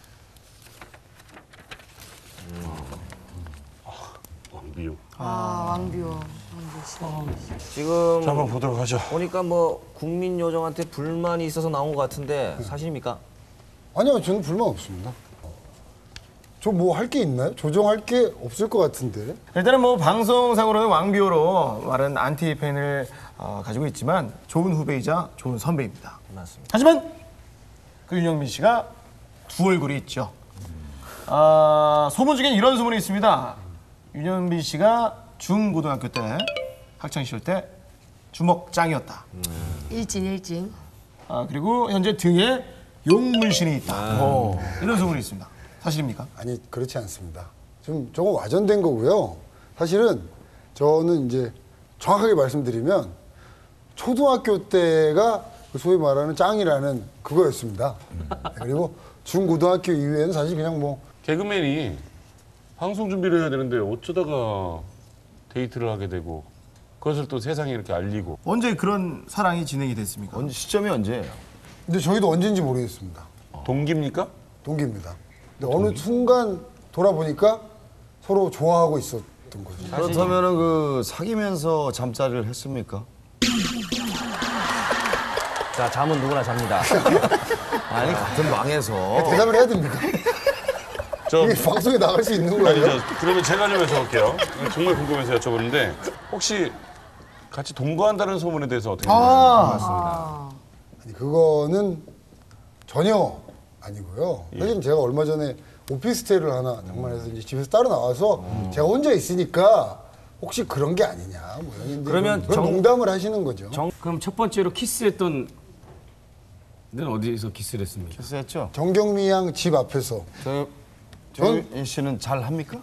아, 왕비요. 아, 왕비호. 왕비호 씨. 지금 자, 한번 보도록 하죠. 보니까 뭐 국민 요정한테 불만이 있어서 나온 것 같은데 사실입니까? 아니요, 저는 불만 없습니다. 저 뭐 할 게 있나요? 조정할 게 없을 것 같은데. 일단은 뭐 방송상으로는 왕비호로 말은 안티 팬을 어, 가지고 있지만 좋은 후배이자 좋은 선배입니다. 맞습니다. 하지만 그 윤영빈 씨가 두 얼굴이 있죠. 아, 소문 중엔 이런 소문이 있습니다. 윤영빈 씨가 중고등학교 때 학창 시절 때 주먹짱이었다. 일진 일진. 아, 그리고 현재 등에 용문신이 있다. 오, 이런 소문이 있습니다. 사실입니까? 아니, 그렇지 않습니다. 좀 저거 와전된 거고요. 사실은 저는 이제 정확하게 말씀드리면 초등학교 때가 그 소위 말하는 짱이라는 그거였습니다. 그리고 중고등학교 이후에는 사실 그냥 뭐 개그맨이 방송 준비를 해야 되는데 어쩌다가 데이트를 하게 되고 그것을 또 세상에 이렇게 알리고. 언제 그런 사랑이 진행이 됐습니까? 언제 시점이 언제예요? 근데 저희도 언제인지 모르겠습니다. 동기입니까? 동기입니다. 근데 어느 순간 돌아보니까 서로 좋아하고 있었던 거죠. 그렇다면은 그 사귀면서 잠자리를 했습니까? 자, 잠은 누구나 잡니다. 아니 같은 방에서. 대답을 해야 됩니까? 저 이게 방송에 나갈 수 있는 아니 거예요? 저 그러면 제가 좀 여쭤볼게요. 정말 궁금해서 여쭤보는데 혹시 같이 동거한다는 소문에 대해서 어떻게 생각하세요? 아니, 그거는 전혀 아니고요. 사실 제가 얼마 전에 오피스텔을 하나 장만해서 이제 집에서 따로 나와서 제가 혼자 있으니까 혹시 그런 게 아니냐 뭐 이런데 그러면 그런 정- 농담을 하시는 거죠. 정, 그럼 첫 번째로 키스했던 는 어디에서 키스를 했습니까? 키스했죠? 정경미 양 집 앞에서 저 정인 씨는 잘 합니까?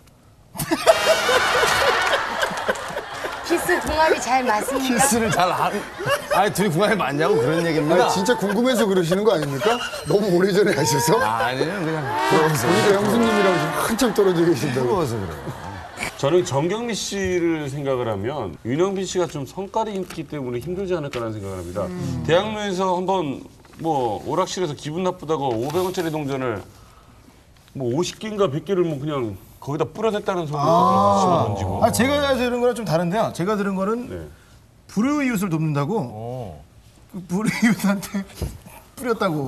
키스 궁합이 잘 맞습니까? 키스를 잘 안. 아니 둘이 궁합이 맞냐고 그런 얘기입니다. 아니, 진짜 궁금해서 그러시는 거 아닙니까? 너무 오래전에 하셔서 아니요 그냥 부러워서. 보니까 형수님이랑 지금 한참 떨어져 계신다고. 부러워서 그래요. 저는 정경미 씨를 생각을 하면 윤영빈 씨가 좀 성깔이 있기 때문에 힘들지 않을까라는 생각을 합니다. 대학로에서 한번 뭐 오락실에서 기분 나쁘다고 오백 원짜리 동전을 뭐 오십 개인가 백 개를 뭐 그냥 거기다 뿌려댔다는 소리를 집어 던지고. 아, 제가 들은 거랑 좀 다른데요. 제가 들은 거는 네. 불우이웃을 돕는다고 그 불우이웃한테 뿌렸다고.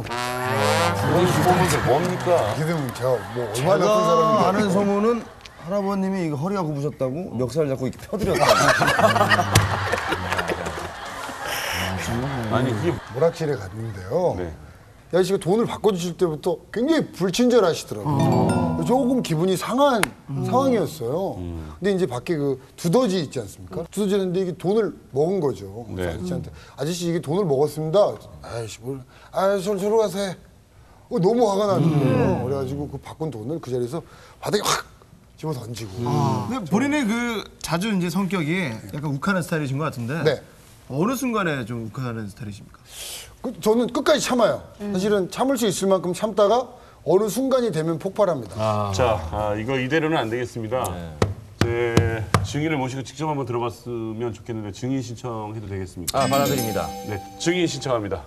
뭡니까? 이게 되면 제가 뭐 얼마나 나쁜 제가 사람인가. 아는 소문은 할아버님이 이거 허리가 굽으셨다고 멱살 잡고 이렇게 펴드렸다고. 아니 그게 오락실에 갔는데요. 네. 이 아저씨가 돈을 바꿔주실 때부터 굉장히 불친절하시더라고요. 조금 기분이 상한 상황이었어요. 근데 이제 밖에 그 두더지 있지 않습니까? 두더지였는데 이게 돈을 먹은 거죠. 그래서 네. 아저씨한테 아저씨 이게 돈을 먹었습니다. 아이씨 뭘? 아, 저 저로 가서 해. 어, 너무 화가 나는 거예요. 그래가지고 그 바꾼 돈을 그 자리에서 바닥에 확 집어 던지고. 근데 본인의 그 자주 이제 성격이 약간 욱하는 스타일이신 것 같은데 네. 어느 순간에 좀 욱하는 스타일이십니까? 그, 저는 끝까지 참아요. 사실은 참을 수 있을 만큼 참다가 어느 순간이 되면 폭발합니다. 자, 아, 이거 이대로는 안 되겠습니다. 제 증인을 모시고 직접 한번 들어봤으면 좋겠는데 증인 신청해도 되겠습니까? 아, 받아드립니다. 네, 증인 신청합니다.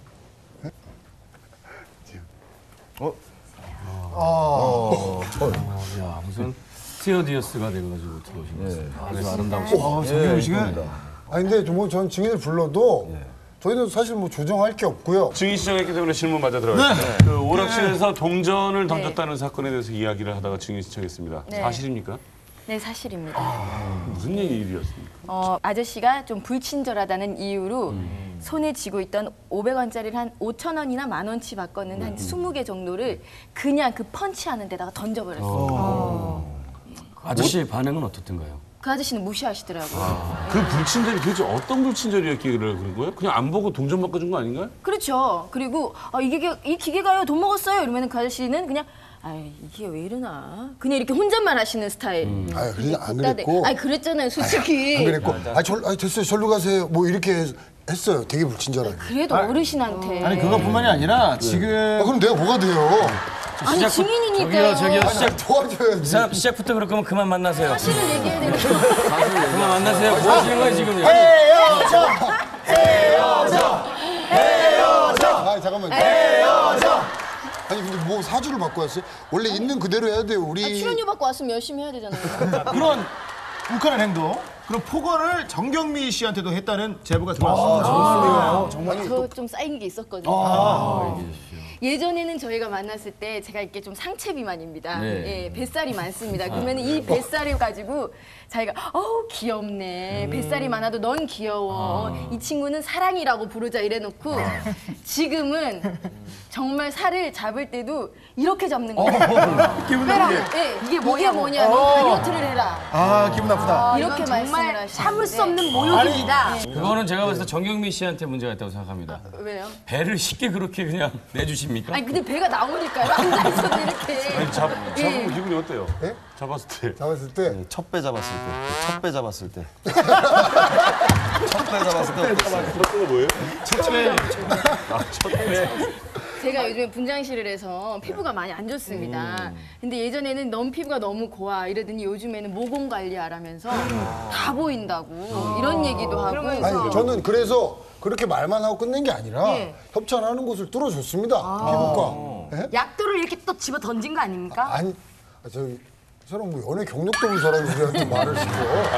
야, 무슨 스튜어디어스가 돼가지고 들어오신 거예요. 아주 아름다우시고. 아, 정경민 씨가 아니 근데 뭐 전 증인을 불러도 저희는 사실 뭐 조정할 게 없고요. 증인 신청했기 때문에 질문 맞아 들어가겠습니다. 그 오락실에서 동전을 던졌다는 사건에 대해서 이야기를 하다가 증인 신청했습니다. 네. 사실입니까? 네, 사실입니다. 무슨 일이었습니까? 어, 아저씨가 좀 불친절하다는 이유로 손에 쥐고 있던 오백 원짜리를 한 오천 원이나 만 원치 바꿨는 한 스무 개 정도를 그냥 그 펀치하는 데다가 던져버렸어요. 아저씨의 반응은 어떻던가요? 그 아저씨는 무시하시더라고요. 그 불친절이 도대체 어떤 불친절이었기를 그런 거예요? 그냥 안 보고 동전 바꿔준 거 아닌가요? 그렇죠. 그리고 아, 이, 기계, 이 기계가요 돈 먹었어요 이러면 그 아저씨는 그냥 아 이게 왜 이러나 그냥 이렇게 혼잣말 하시는 스타일. 음. 아니, 그러지 안 국가대- 그랬고. 아니 그랬잖아요 솔직히. 안 그랬고, 아, 절, 아 됐어요, 절로 가세요. 뭐 이렇게 했어요. 되게 불친절하게. 그래도 어르신한테. 아니 그것뿐만이 아니라 지금 아, 그럼 내가 뭐가 돼요? 아니 증인이니까 그러니까요. 저기요, 저기요, 시작. 도와줘야지. 이 사람 시작부터 그럴 거면 그만 만나세요. 사실을 얘기해야 되는 그만 만나세요. 뭐 하시는 거예요, 지금? 헤어져! 헤어져! 헤어져! 아 잠깐만. 헤어져! 아니 근데 뭐 사주를 바꿔 왔어요? 원래 있는 그대로 해야 돼요. 우리 아, 출연료 받고 왔으면 열심히 해야 되잖아요. 그런 욱하는 행동, 그런 폭언을 정경미 씨한테도 했다는 제보가 들어왔습니다. 정말요? 저 좀 쌓인 게 있었거든요. 예전에는 저희가 만났을 때 제가 이렇게 좀 상체 비만입니다. 네. 예, 뱃살이 많습니다. 그러면 이 뱃살을 가지고 자기가 어우 귀엽네. 뱃살이 많아도 넌 귀여워. 이 친구는 사랑이라고 부르자 이래놓고 지금은 정말 살을 잡을 때도 이렇게 잡는 거예요. 기분 빼라. 나쁘게. 예, 이게 뭐냐 뭐냐. 너 다이어트를 해라. 아, 기분 나쁘다. 이렇게 정말 말씀을 참을 수 하시는데. 없는 모욕입니다. 그거는 제가 봤을 때 정경미 씨한테 문제가 있다고 생각합니다. 왜요? 배를 쉽게 그렇게 그냥 내주십니까? 아니 근데 배가 나오니까요. 앉아 있어도 이렇게. 아니, 잡, 예. 잡으면 기분이 어때요? 예? 잡았을 때. 잡았을 때 첫 배 잡았을 때, 첫 배 잡았을 때. 첫 배 잡았을 때 어땠어요? 첫 번째 뭐예요? 제가 요즘에 분장실을 해서 피부가 많이 안 좋습니다. 근데 예전에는 넌 피부가 너무 고와 이러더니 요즘에는 모공 관리하라면서 다 보인다고 이런 얘기도 하고. 아니 저는 그래서 그렇게 말만 하고 끝낸 게 아니라 예. 협찬하는 곳을 뚫어줬습니다. 피부과. 예? 약도를 이렇게 또 집어 던진 거 아닙니까? 아니 아, 저이 사람 뭐 연애 경력도 없는 사람이 우리한테 말을 시켜.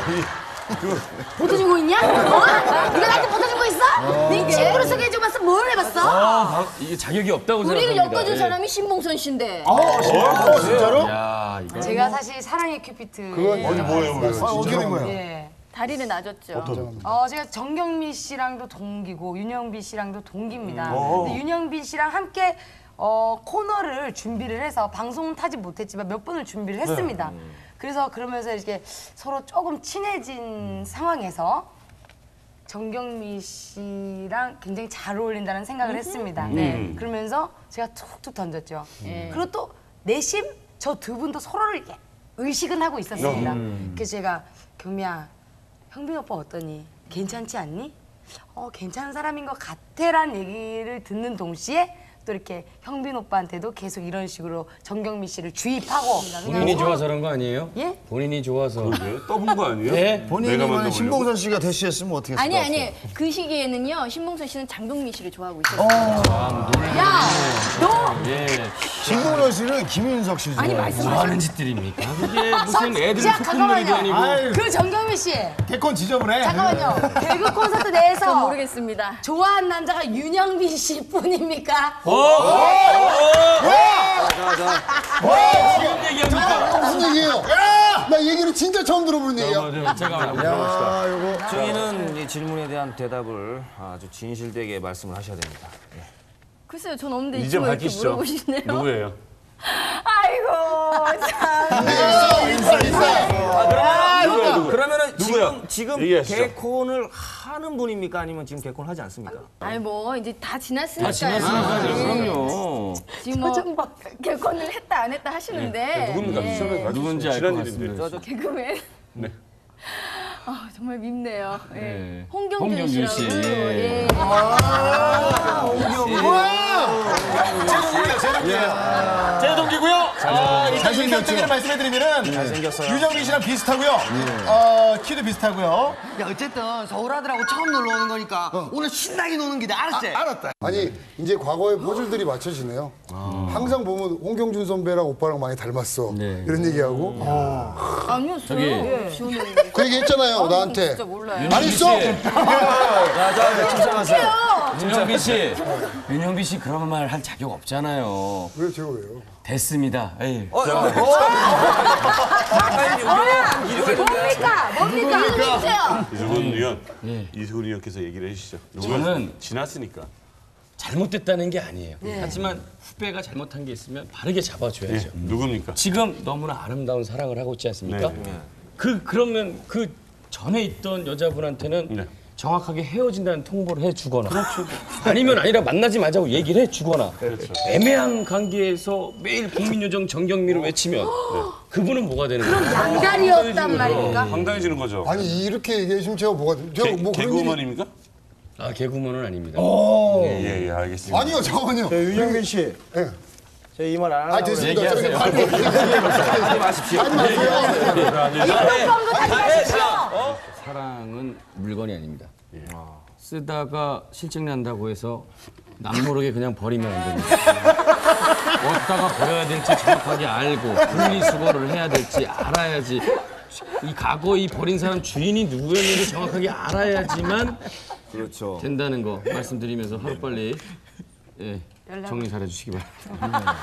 보태주고 있냐? 어? 네가 나한테 보태주고 있어? 네 친구를 소개해줘봤어? 뭘 해봤어? 아, 바- 이게 자격이 없다고 우리를 생각합니다. 엮어준 예. 사람이 신봉선 씨인데. 어, 진짜로? 야, 이거 제가 사실 사랑의 큐피트. 그건 아니, 뭐예요, 뭐예요? 아, 어떻게 된 거야? 예. 다리는 낮았죠. 어, 제가 정경미 씨랑도 동기고 윤영빈 씨랑도 동기입니다. 근데 윤영빈 씨랑 함께 어, 코너를 준비를 해서 방송은 타지 못했지만 몇 번을 준비를 했습니다. 그래서 그러면서 이렇게 서로 조금 친해진 상황에서 정경미 씨랑 굉장히 잘 어울린다는 생각을 했습니다. 네. 그러면서 제가 툭툭 던졌죠. 네. 그리고 또 내심 저 두 분도 서로를 이렇게 의식은 하고 있었습니다. 그래서 제가 경미야, 형빈 오빠 어떠니? 괜찮지 않니? 어, 괜찮은 사람인 것 같아라는 얘기를 듣는 동시에 또 이렇게 형빈 오빠한테도 계속 이런 식으로 정경미 씨를 주입하고 본인이 좋아서 그런 거 아니에요? 예? 본인이 좋아서. 왜? 떠본 거 아니에요? 예? 내가 본인이 만약 만나보려고? 신봉선 씨가 대시했으면 어떻게 했을 아니 것 같아요? 아니 그 시기에는요 신봉선 씨는 장동민 씨를 좋아하고 있었어요. 야, 너 예. 신봉선 씨는 김윤석 씨 아니 좋아해요. 말씀하세요. 뭐 하는 짓들입니까? 그게 무슨 애들 자, 소꿉놀이도 잠깐만요. 아니고. 그 정경미 씨 개콘 지저분해. 잠깐만요. 개그 콘서트 전 내에서 모르겠습니다. 좋아하는 남자가 윤영빈 씨뿐입니까? 지금 얘기합니까? 무슨 얘기예요? 나 이 얘기는 진짜 처음 들어보는 얘기야. 제가 한번 아, 요거 저희는 이 질문에 대한 대답을 아주 진실되게 말씀을 하셔야 됩니다. 예. 글쎄요 전 없는데 이 이제 친구 이렇게 밝히시죠. 물어보시네요. 누구예요? 아이고 참. 인사 인사. 누구야, 누구? 그러면은 누구야? 지금 지금 얘기하시죠. 개콘을 하는 분입니까? 아니면 지금 개콘 하지 않습니까? 아니 뭐 이제 다 지났으니까. 다 지났으니까요. 그럼요. 지금 뭐 개콘을 했다 안 했다 하시는데. 누굽니까? 예. 시원하게 가르쳐 누군지 주세요. 알 것 지난 같습니다. 일인데. 개그맨. 네. 아 정말 밉네요. 예. 네. 홍경준, 홍경준 씨라고. 씨. 예. 제 동기고요. 아, 일단 일상적으로 말씀해드리면은 잘생겼어요. 유정민 씨랑 비슷하고요. 어, 키도 비슷하고요. 야, 어쨌든 서울아들하고 처음 놀러 오는 거니까 오늘 신나게 노는 기다. 알았지? 알았다. 아니 이제 과거의 포즈들이 맞춰지네요. 항상 보면 홍경준 선배랑 오빠랑 많이 닮았어. 네. 이런 얘기하고 아니었어요. 저기. 지원이. 그 얘기 했잖아요 나한테. 진짜 몰라요. 안 했어? 자자 침착하세요. 윤영빈 씨, 윤영빈 씨 그런 말 할 자격 없잖아요. 왜 제가 왜요? 됐습니다. 에이. 뭡니까? 뭡니까? 주세요. 이승훈 의원, 예. 이승훈 의원께서 얘기를 해주시죠. 저는 지났으니까. 잘못됐다는 게 아니에요. 하지만 후배가 잘못한 게 있으면 바르게 잡아줘야죠. 예. 누굽니까? 지금 너무나 아름다운 사랑을 하고 있지 않습니까? 네. 그 그러면 그 전에 있던 여자분한테는 네. 정확하게 헤어진다는 통보를 해주거나 아니면 아니라 만나지 말자고 얘기를 해주거나 애매한 관계에서 매일 국민요정 정경미를 외치면 그분은 뭐가 되는 거예요? 양다리였단 말입니까? 황당해지는 거죠. 아니 이렇게 얘기하시면 제가 뭐가 돼? 제가 개, 뭐 그런 일이 개그우먼입니까? 아 개구먼은 아닙니다. 예, 예, 알겠습니다. 아니요 잠깐만요. 네, 윤영빈 씨. 예. 저희 이 말 안 아 하고 됐습니다. 저기 얘기하세요. 말고 하지 마십시오. 하지 마세요. 이런 거 다시 하십시오. 사랑은 물건이 아닙니다. 쓰다가 실증 난다고 해서 남모르게 그냥 버리면 안 됩니다. 어디다가 버려야 될지 정확하게 알고 분리수거를 해야 될지 알아야지. 이 과거 이 버린 사람 주인이 누구였는지 정확하게 알아야지만 그렇죠. 된다는 거 말씀드리면서 하루빨리 예, 정리 잘해주시기 바랍니다.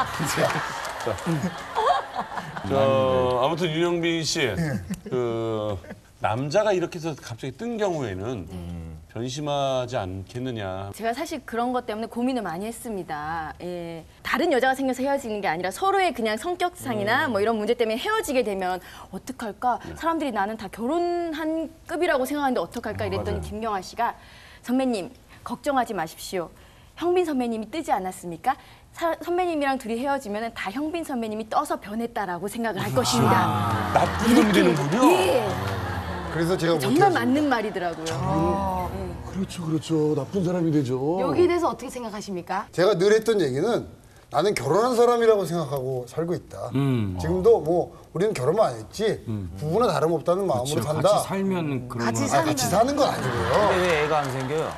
저 아무튼 윤영빈 씨, 그 남자가 이렇게 해서 갑자기 뜬 경우에는 변심하지 않겠느냐. 제가 사실 그런 것 때문에 고민을 많이 했습니다. 예. 다른 여자가 생겨서 헤어지는 게 아니라 서로의 그냥 성격상이나 뭐 이런 문제 때문에 헤어지게 되면 어떡할까? 사람들이 나는 다 결혼한 급이라고 생각하는데 어떡할까? 이랬더니 김경아 씨가 선배님 걱정하지 마십시오. 형빈 선배님이 뜨지 않았습니까? 사, 선배님이랑 둘이 헤어지면 다 형빈 선배님이 떠서 변했다라고 생각을 할 것입니다. 나쁜 놈이 되는군요. 예. 그래서 제가 정말 못해서. 맞는 말이더라고요. 그렇죠, 그렇죠. 나쁜 사람이 되죠. 여기에 대해서 어떻게 생각하십니까? 제가 늘 했던 얘기는 나는 결혼한 사람이라고 생각하고 살고 있다. 지금도 뭐 우리는 결혼만 안 했지 부부나 다름없다는 마음으로 산다. 같이 살면 그런 같이 거. 사- 아, 같이 사는 건 아니고요. 근데 왜 애가 안 생겨요?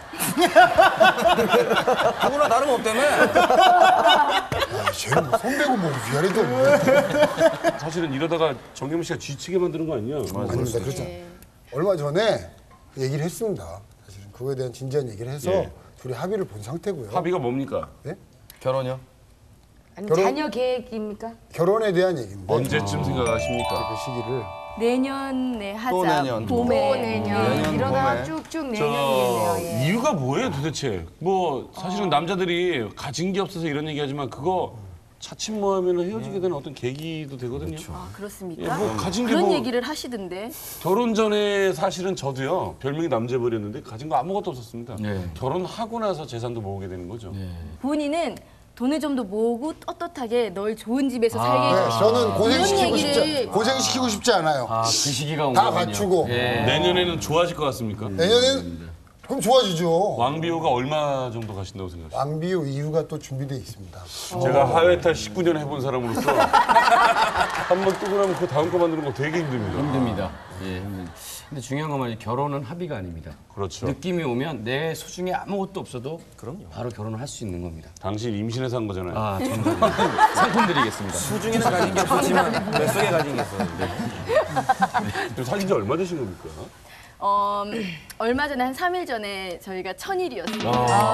누구나 다름없다며. 아, 쟤는 뭐 선배고 뭐 위아래도 없는데. 사실은 이러다가 정경민 씨가 지치게 만드는 거 아니냐? 아닙니다. 그렇죠. 얼마 전에 얘기를 했습니다. 사실은 그거에 대한 진지한 얘기를 해서 예. 둘이 합의를 본 상태고요. 합의가 뭡니까? 네? 결혼요? 아니, 결혼- 자녀 계획입니까? 결혼에 대한 얘기인데 언제쯤 생각하십니까? 그 시기를 내년에 하자. 또 내년. 봄에. 또 내년. 내년 이러다가 봄에. 쭉쭉 저 내년이겠네요. 예. 이유가 뭐예요 도대체? 뭐 사실은 남자들이 가진 게 없어서 이런 얘기하지만 그거 차츰 뭐 하면 헤어지게 되는 어떤 계기도 되거든요. 아, 예, 그렇습니까? 뭐 가진 게 그런 뭐 얘기를 하시던데. 결혼 전에 사실은 저도요 별명이 남재벌이었는데 가진 거 아무것도 없었습니다. 네. 결혼하고 나서 재산도 모으게 되는 거죠. 본인은 돈을 좀 더 모으고 떳떳하게 널 좋은 집에서 살게 네, 해주고 저는 고생시키고 이런 싶지 얘기를 고생시키고 싶지 않아요. 아, 그 시기가 온 다 거군요. 갖추고 예. 내년에는 좋아질 것 같습니까? 내년엔 그럼 좋아지죠. 왕비호가 얼마 정도 가신다고 생각하세요? 왕비호 이유가 또 준비되어 있습니다. 제가 하회탈 십구 년 해본 사람으로서 한 번 뜨고 나면 그 다음 거 만드는 거 되게 힘듭니다. 힘듭니다. 예, 힘듭니다. 근데 중요한 건 말이죠. 결혼은 합의가 아닙니다. 그렇죠. 느낌이 오면 내 수중에 아무것도 없어도 바로 결혼을 할 수 있는 겁니다. 당신 임신해서 한 거잖아요. 아, 정말 상품 드리겠습니다. 수중에는 가진 게 없었지만 뱃속에 가진 게 있었는데. 지금 사귄 지 얼마 되신 겁니까? 어, 얼마 전에 한 삼 일 전에 저희가 천일이었어요.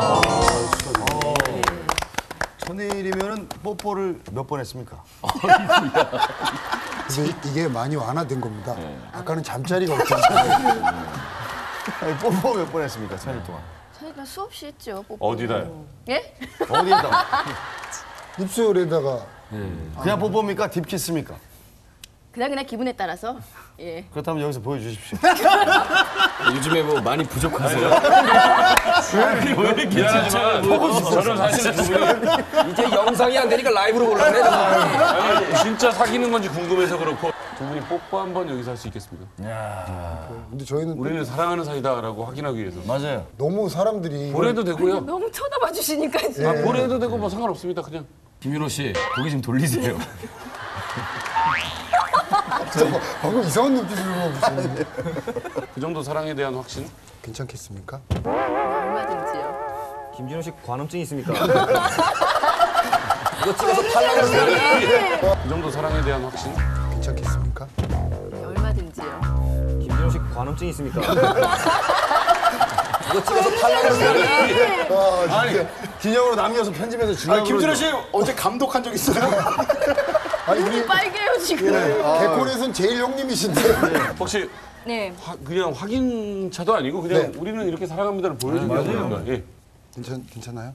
천일이면은 뽀뽀를 몇 번 했습니까? 근데 이게 많이 완화된 겁니다. 아까는 잠자리가 없잖아요. 아니, 뽀뽀 몇 번 했습니까? 천일 동안. 저희가 수없이 했죠. 뽀뽀. 어디다요? 예? 어디에다? 입술에다가 그냥 뽀뽀입니까? 딥키스입니까? 그냥 그냥 기분에 따라서. 예. 그렇다면 여기서 보여주십시오. 요즘에 뭐 많이 부족하세요? 미안하지만 저는 사실 두 분이 이제 영상이 안 되니까 라이브로 올라오네. 아니, 진짜 사귀는 건지 궁금해서 그렇고 두 분이 뽀뽀 한 번 여기서 할 수 있겠습니까? 근데 저희는 우리는 사랑하는 사이다라고 확인하기 위해서. 맞아요. 너무 사람들이 보내도 되고요. 너무 쳐다봐 주시니까 아, 보내도 되고 뭐 상관없습니다. 그냥. 김윤호 씨, 고개 좀 돌리세요. 저거 방금 이상한 눈빛으로 보시는데 그 정도 사랑에 대한 확신? 괜찮겠습니까? 얼마든지요. 김진호 씨 관음증 있습니까? 이거 찍어서 팔라고 그러는데. 그 정도 사랑에 대한 확신? 괜찮겠습니까? 얼마든지요. 김진호 씨 관음증 있습니까? 이거 찍어서 팔라고 그러는데. 아니, 기념으로 남겨서 편집해서 주려고. 김준호 씨 어제 감독한 적 있어요? 아니 눈이 우리 빨개요 지금. 개콘에선 제일 형님이신데 혹시 네. 화- 그냥 확인차도 아니고 그냥 네. 우리는 이렇게 사랑합니다를 보여주는 겁니다. 예. 괜찮 괜찮아요?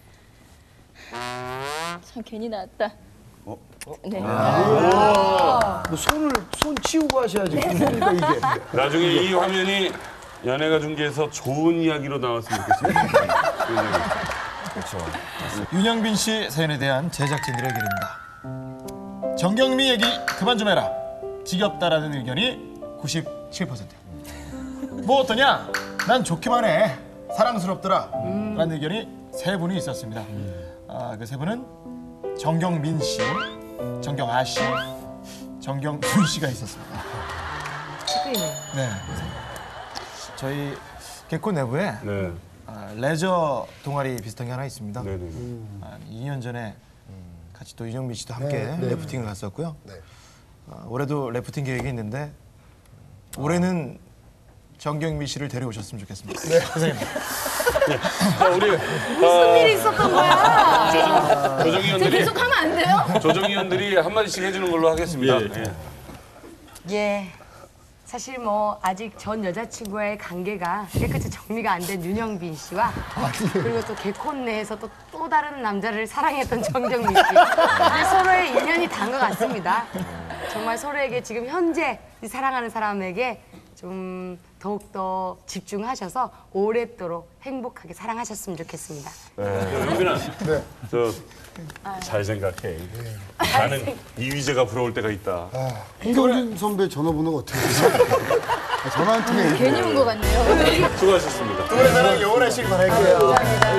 참 괜히 나왔다. 어? 네. 뭐 손을 손 치우고 하셔야지. 뭡니까 이게? 나중에 이 화면이 연예가 중계에서 좋은 이야기로 나왔으면 좋겠습니다. 좋은 이야기. 윤영빈 씨 사연에 대한 제작진들의 의견입니다. 정경미 얘기 그만 좀 해라. 지겹다라는 의견이 구십칠 퍼센트. 뭐 어떠냐? 난 좋기만 해. 사랑스럽더라. 라는 의견이 세 분이 있었습니다. 아, 그 세 분은 정경민 씨, 정경아 씨, 정경훈 씨가 있었습니다. 축구이네요. 네. 저희 개콘 내부에 네. 아, 레저 동아리 비슷한 게 하나 있습니다. 네네. 한 이 년 전에 같이 또 윤영민 씨도 함께 네, 네. 래프팅을 갔었고요. 네. 아, 올해도 래프팅 계획이 있는데 올해는 정경민 씨를 데려오셨으면 좋겠습니다. 네, 선생님. 자, 우리 무슨 일이 있었던 거야? 조정위원들이 계속 하면 안 돼요? 조정위원들이 한 마디씩 해주는 걸로 하겠습니다. 예. 예. 사실 뭐 아직 전 여자친구와의 관계가 깨끗이 정리가 안 된 윤영빈 씨와 그리고 또 개콘 내에서 또, 또 다른 남자를 사랑했던 정경민 씨. 근데 서로의 인연이 단 것 같습니다. 정말 서로에게 지금 현재 이 사랑하는 사람에게 좀 더욱더 집중하셔서 오랫도록 행복하게 사랑하셨으면 좋겠습니다. 네. 영빈아, 네. 저 잘 생각해. 나는 이휘재가 부러울 때가 있다. 아, 홍경진 선배 전화번호가 어떻게 되세요? 아, 전화 한 통에 괜히 온 것 같네요. 수고하셨습니다. 두 분의 사랑 영원하시길 바랄게요.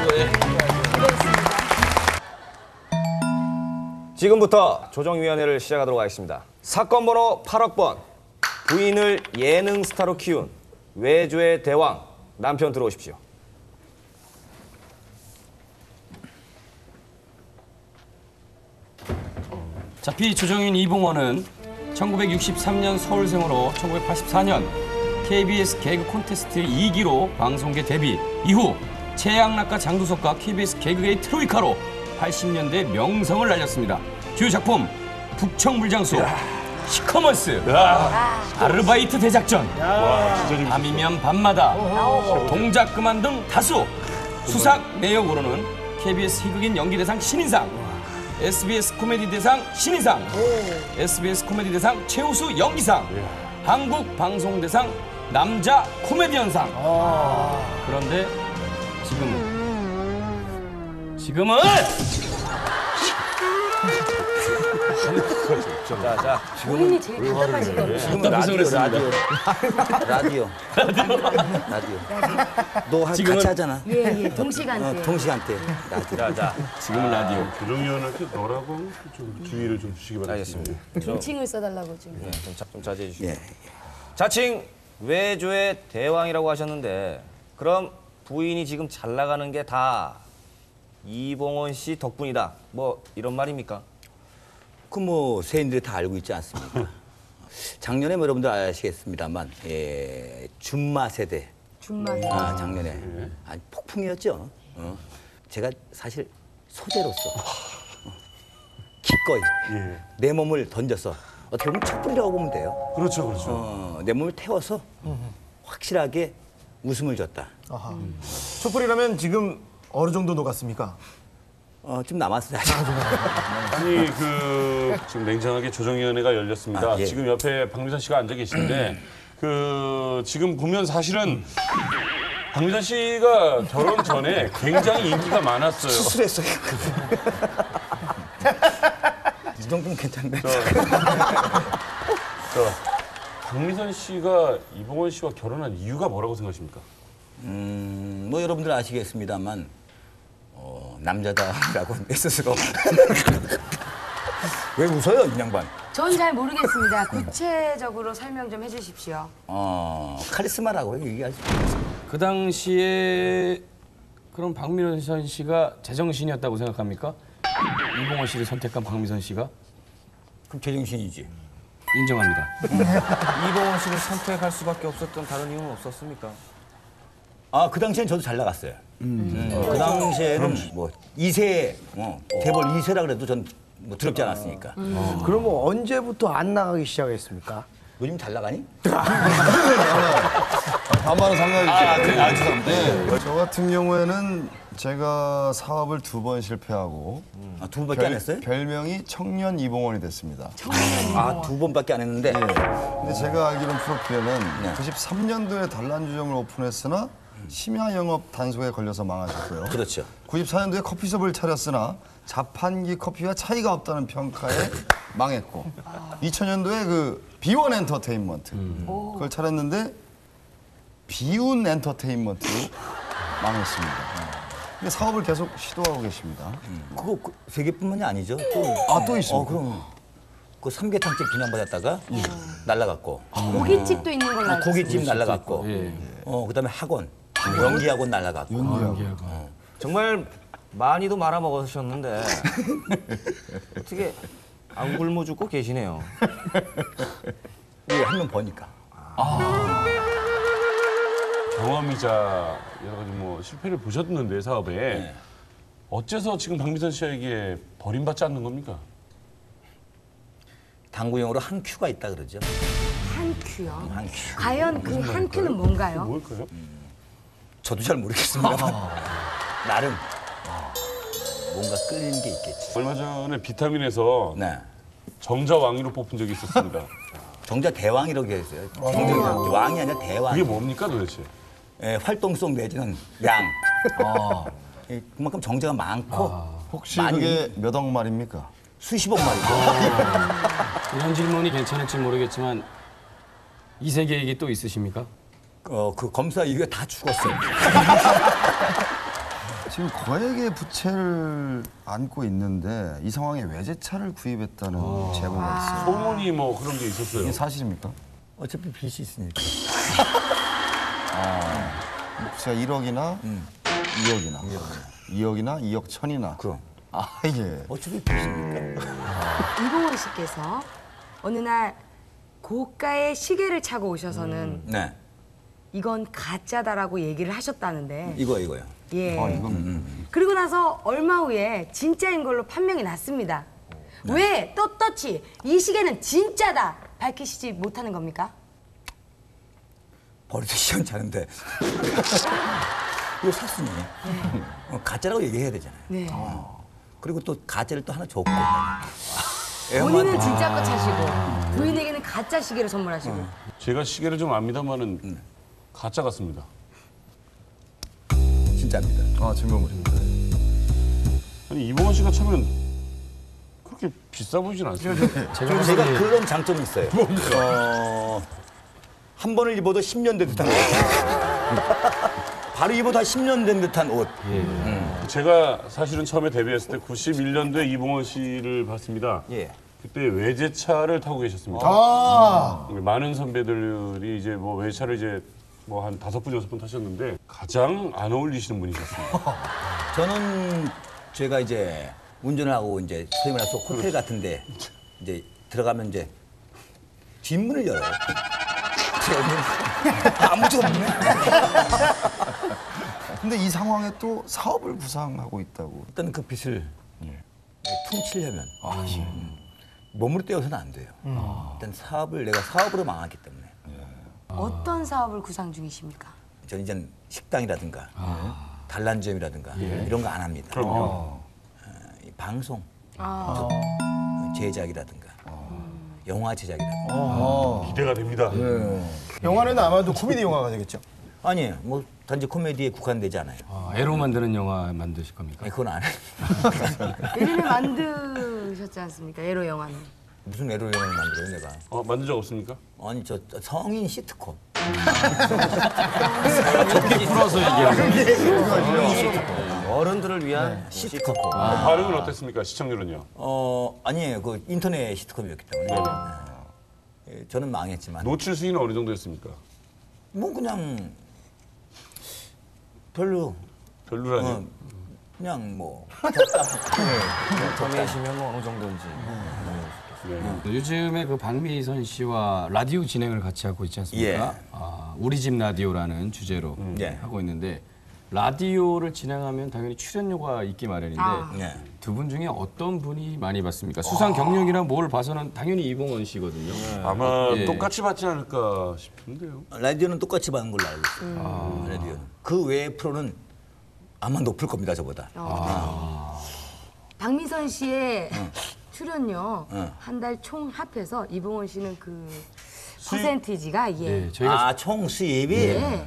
지금부터 조정위원회를 시작하도록 하겠습니다. 사건 번호 팔억 번. 부인을 예능 스타로 키운 외조의 대왕 남편 들어오십시오. 자, 피조정인 이봉원은 천구백육십삼 년 서울생으로 천구백팔십사 년 케이비에스 개그 콘테스트 이 기로 방송계 데뷔 이후 최양락과 장두석과 케이비에스 개그계의 트로이카로 팔십 년대 명성을 날렸습니다. 주요 작품 북청물장수, 시커먼스, 아르바이트 대작전, 밤이면 밤마다, 동작 그만 등 다수 수상 내역으로는 케이비에스 희극인 연기대상 신인상, 에스비에스 코미디 대상 신인상, 에스비에스 코미디 대상 최우수 연기상, 한국 방송대상 남자 코미디언상. 그런데 지금은 지금은 자, 자. 본인이 제일 답답하신 거예요. 지금 라디오, 라디오. 라디오. 라디오. 너 하- 지금은- 같이 하잖아. 예, 예. 동시간대. 어, 동시간대. 라디오. 자, 자. 지금은 라디오. 조정위원한테 너라고 하면 좀 주의를 좀 주시기 바라겠습니다. 알겠습니다. 존칭을 써달라고 지금. 네, 좀, 자, 좀 자제해 주시고. 예. 자칭 외조의 대왕이라고 하셨는데 그럼 부인이 지금 잘 나가는 게 다 이봉원 씨 덕분이다. 뭐 이런 말입니까? 그 뭐 세인들이 다 알고 있지 않습니까? 작년에 뭐 여러분들 아시겠습니다만 예, 준마 세대 준만. 아, 작년에 아니 폭풍이었죠. 어. 제가 사실 소재로서 어, 기꺼이 예. 내 몸을 던져서 어떻게 보면 촛불이라고 보면 돼요. 그렇죠, 그렇죠. 어, 내 몸을 태워서 확실하게 웃음을 줬다. 아하. 촛불이라면 지금 어느 정도 녹았습니까? 어, 좀 남았어요. 아직. 아니 그 지금 냉정하게 조정위원회가 열렸습니다. 아, 예. 지금 옆에 박미선 씨가 앉아 계신데 그 지금 보면 사실은 박미선 씨가 결혼 전에 굉장히 인기가 많았어요. 수술했어요. 이 정도면 괜찮네. 저, 박미선 씨가 이봉원 씨와 결혼한 이유가 뭐라고 생각하십니까? 음, 뭐 여러분들 아시겠습니다만 어, 남자다라고 애쓸 수가 없어요. 왜 웃어요, 이 양반? 전 잘 모르겠습니다. 구체적으로 설명 좀 해주십시오. 어, 카리스마라고 얘기하죠. 그 당시에 그럼 박미선 씨가 제정신이었다고 생각합니까? 이봉원 씨를 선택한 박미선 씨가? 그럼 제정신이지. 인정합니다. 이봉원 씨를 선택할 수밖에 없었던 다른 이유는 없었습니까? 아, 그 당시엔 저도 잘 나갔어요. 음. 그 당시에는 뭐 이 세, 어, 재벌 이 세라 그래도 전 뭐 두렵지 않았으니까. 그럼 뭐 언제부터 안 나가기 시작했습니까? 요즘 잘 나가니? 반말은 상관없죠. 아, 그래, 아, 죄송합니다. 네. 저 같은 경우에는 제가 사업을 두 번 실패하고 아, 두 번밖에 안 했어요? 별명이 청년 이봉원이 됐습니다. 아, 두 번밖에 안 했는데. 근데 제가 알기로는 프로필에는 구십삼 년도에 단란주점을 오픈했으나 심야 영업 단속에 걸려서 망하셨고요. 그렇죠. 구십사 년도에 커피숍을 차렸으나 자판기 커피와 차이가 없다는 평가에 망했고 이천 년도에 그 비원 엔터테인먼트 그걸 차렸는데 비운 엔터테인먼트로 망했습니다. 근데 사업을 계속 시도하고 계십니다. 그거 그 세 개뿐만이 아니죠. 또, 아, 또 있습니까? 어, 그럼 그 삼계탕집 분양받았다가 날라갔고, 고깃집도 있는 걸로 어, 알고 고깃집 날라갔고, 예. 어 그다음에 학원, 연기학원 날라갔고. 아, 정말 많이도 말아먹으셨는데 어떻게 안 굶어 죽고 계시네요. 예, 한 명 버니까. 경험이자 여러 가지 뭐 실패를 보셨는데 사업에 네. 어째서 지금 박미선 씨에게 버림받지 않는 겁니까? 당구용어로 한 큐가 있다 그러죠. 한 큐요. 한 큐. 과연 그 한 큐는 뭔가요? 뭘까요? 저도 잘 모르겠습니다. 나름 뭔가 끌리는 게 있겠지. 얼마 전에 비타민에서 네. 정자 왕위로 뽑힌 적이 있었습니다. 정자 대왕이라고 했어요. 정자 왕이 아니라 대왕. 그게 뭡니까 도대체? 예, 활동성 내지는 양. 예, 그만큼 정자가 많고 혹시 많이 그게 몇 억 말입니까? 수십억 마리고. 이런 질문이 괜찮을지 모르겠지만 이세 계획이 또 있으십니까? 어, 그 검사 이후에 다 죽었어요. 지금 거액의 부채를 안고 있는데 이 상황에 외제차를 구입했다는 제보가 있어요. 소문이 뭐 그런 게 있었어요. 이게 사실입니까? 어차피 빚이 있으니까. 제가 일억이나 이억이나 이억이나 이억 천이나 그럼. 아 예. 어차피 빚이니까. 이봉원 씨께서 어느 날 고가의 시계를 차고 오셔서는 네. 이건 가짜다라고 얘기를 하셨다는데 이거 이거요. 예. 아 이건 그리고 나서 얼마 후에 진짜인 걸로 판명이 났습니다. 왜 떳떳이 이 시계는 진짜다 밝히시지 못하는 겁니까? 버릇이 시원찮은데. 이거 샀으니 어, 가짜라고 얘기해야 되잖아요. 네. 그리고 또 가짜를 또 하나 줬고. 본인은 진짜 거 차시고 부인에게는 가짜 시계를 선물하시고. 제가 시계를 좀 압니다만은 가짜 같습니다. 진짜입니다. 아 증거물입니다. 아니 이봉원 씨가 차면 그렇게 비싸 보이진 않습니다. 제가, 제가 그런 장점이 있어요. 어, 한 번을 입어도 십 년 된 듯한 옷. 바로 입어도 한 십 년 된 듯한 옷. 제가 사실은 처음에 데뷔했을 때 구십일 년도에 이봉원 씨를 봤습니다. 예. 그때 외제차를 타고 계셨습니다. 아, 많은 선배들이 이제 뭐 외제차를 이제 뭐 한 다섯 분 여섯 분 타셨는데 가장 안 어울리시는 분이셨습니다. 저는 제가 이제 운전을 하고 이제 소위 말해서 호텔 같은데 이제 들어가면 이제 뒷문을 열어요. 아무도 없네. 근데 이 상황에 또 사업을 구상하고 있다고. 일단 그 빚을 퉁치려면 음, 몸으로 떼어서는 안 돼요. 일단 사업을 내가 사업으로 망하기 때문에 어떤 사업을 구상 중이십니까? 저는 이제 식당이라든가 단란점이라든가 이런 거 안 합니다. 그럼요. 어, 이 방송 아. 제작이라든가 영화 제작이라든가 기대가 됩니다. 영화는 아마도 코미디 영화가 되겠죠. 아니에요. 뭐 단지 코미디에 국한되지 않아요. 아, 애로 만드는 영화 만드실 겁니까? 아니, 그건 안 해요. 예전에 만드셨지 않습니까? 에로 영화는. 무슨 애로 영화를 만들어요, 내가? 어, 만든 적 없습니까? 아니, 저 성인 시트콤. 풀어서 얘기하는 어른들을 위한 시트콤. 어, 반응은 어땠습니까? 시청률은요? 어, 아니에요. 그 인터넷 시트콤이었기 때문에. 네. 예, 저는 망했지만. 노출 수위는 어느 정도였습니까? 뭐 그냥 별로. 별로라니. 어, 그냥 뭐. 처음이시면 뭐 어느 정도인지. 네. 요즘에 그 박미선 씨와 라디오 진행을 같이 하고 있지 않습니까? 예. 아, 우리 집 라디오라는 주제로 예. 하고 있는데 라디오를 진행하면 당연히 출연료가 있기 마련인데 아. 네. 두 분 중에 어떤 분이 많이 받습니까? 수상 경력이랑 뭘 봐서는 당연히 이봉원 씨거든요. 아마 예. 똑같이 받지 않을까 싶은데요. 라디오는 똑같이 받는 걸로 알고 있어요. 아. 라디오는. 그 외의 프로는 아마 높을 겁니다, 저보다. 박미선 씨의 출연료 응. 한 달 총 합해서 이봉원 씨는 그 퍼센티지가 예. 네, 저희가 아, 총 수입이? 예.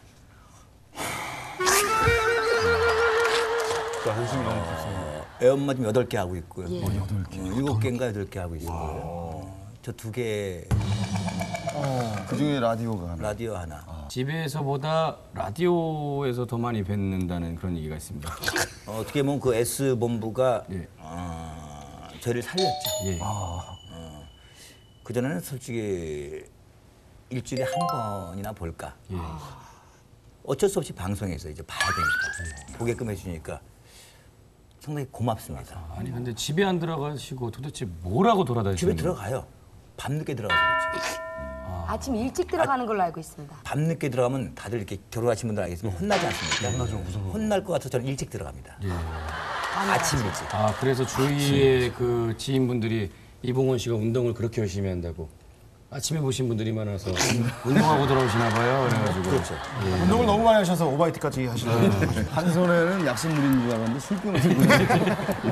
자, 한숨이 너무 깊습니다. 애엄마 지금 여덟 개 하고 있고요. 예. 어, 일곱 개인가 여덟 개 하고 있고요. 저 두 개 그 중에 라디오가 하나. 라디오 하나. 집에서보다 라디오에서 더 많이 뵙는다는 그런 얘기가 있습니다. 어, 어떻게 보면 그 S본부가 예. 어, 저희를 살렸죠. 예. 어, 그전에는 솔직히 일주일에 한 번이나 볼까. 예. 어쩔 수 없이 방송에서 이제 봐야 되니까. 보게끔 해주니까 상당히 고맙습니다. 아니 근데 집에 안 들어가시고 도대체 뭐라고 돌아다니시는 집에 거예요? 들어가요. 밤늦게 들어가서 그렇지. 아침 일찍 들어가는 걸로 알고 있습니다. 밤늦게 들어가면 다들 이렇게 결혼하신 분들 알겠지만 혼나지 않습니까? 혼나죠. 무슨 혼날 것 같아서 저는 일찍 들어갑니다. 예. 아침 일찍. 아 그래서 주위의 그 지인분들이 이봉원 씨가 운동을 그렇게 열심히 한다고 아침에 보신 분들이 많아서 운동하고 돌아오시나 봐요. 그래가지고 그렇죠. 운동을 너무 많이 하셔서 오바이트까지 하시는. 한 손에는 약수물인 줄 알았는데 술병을 들고 있는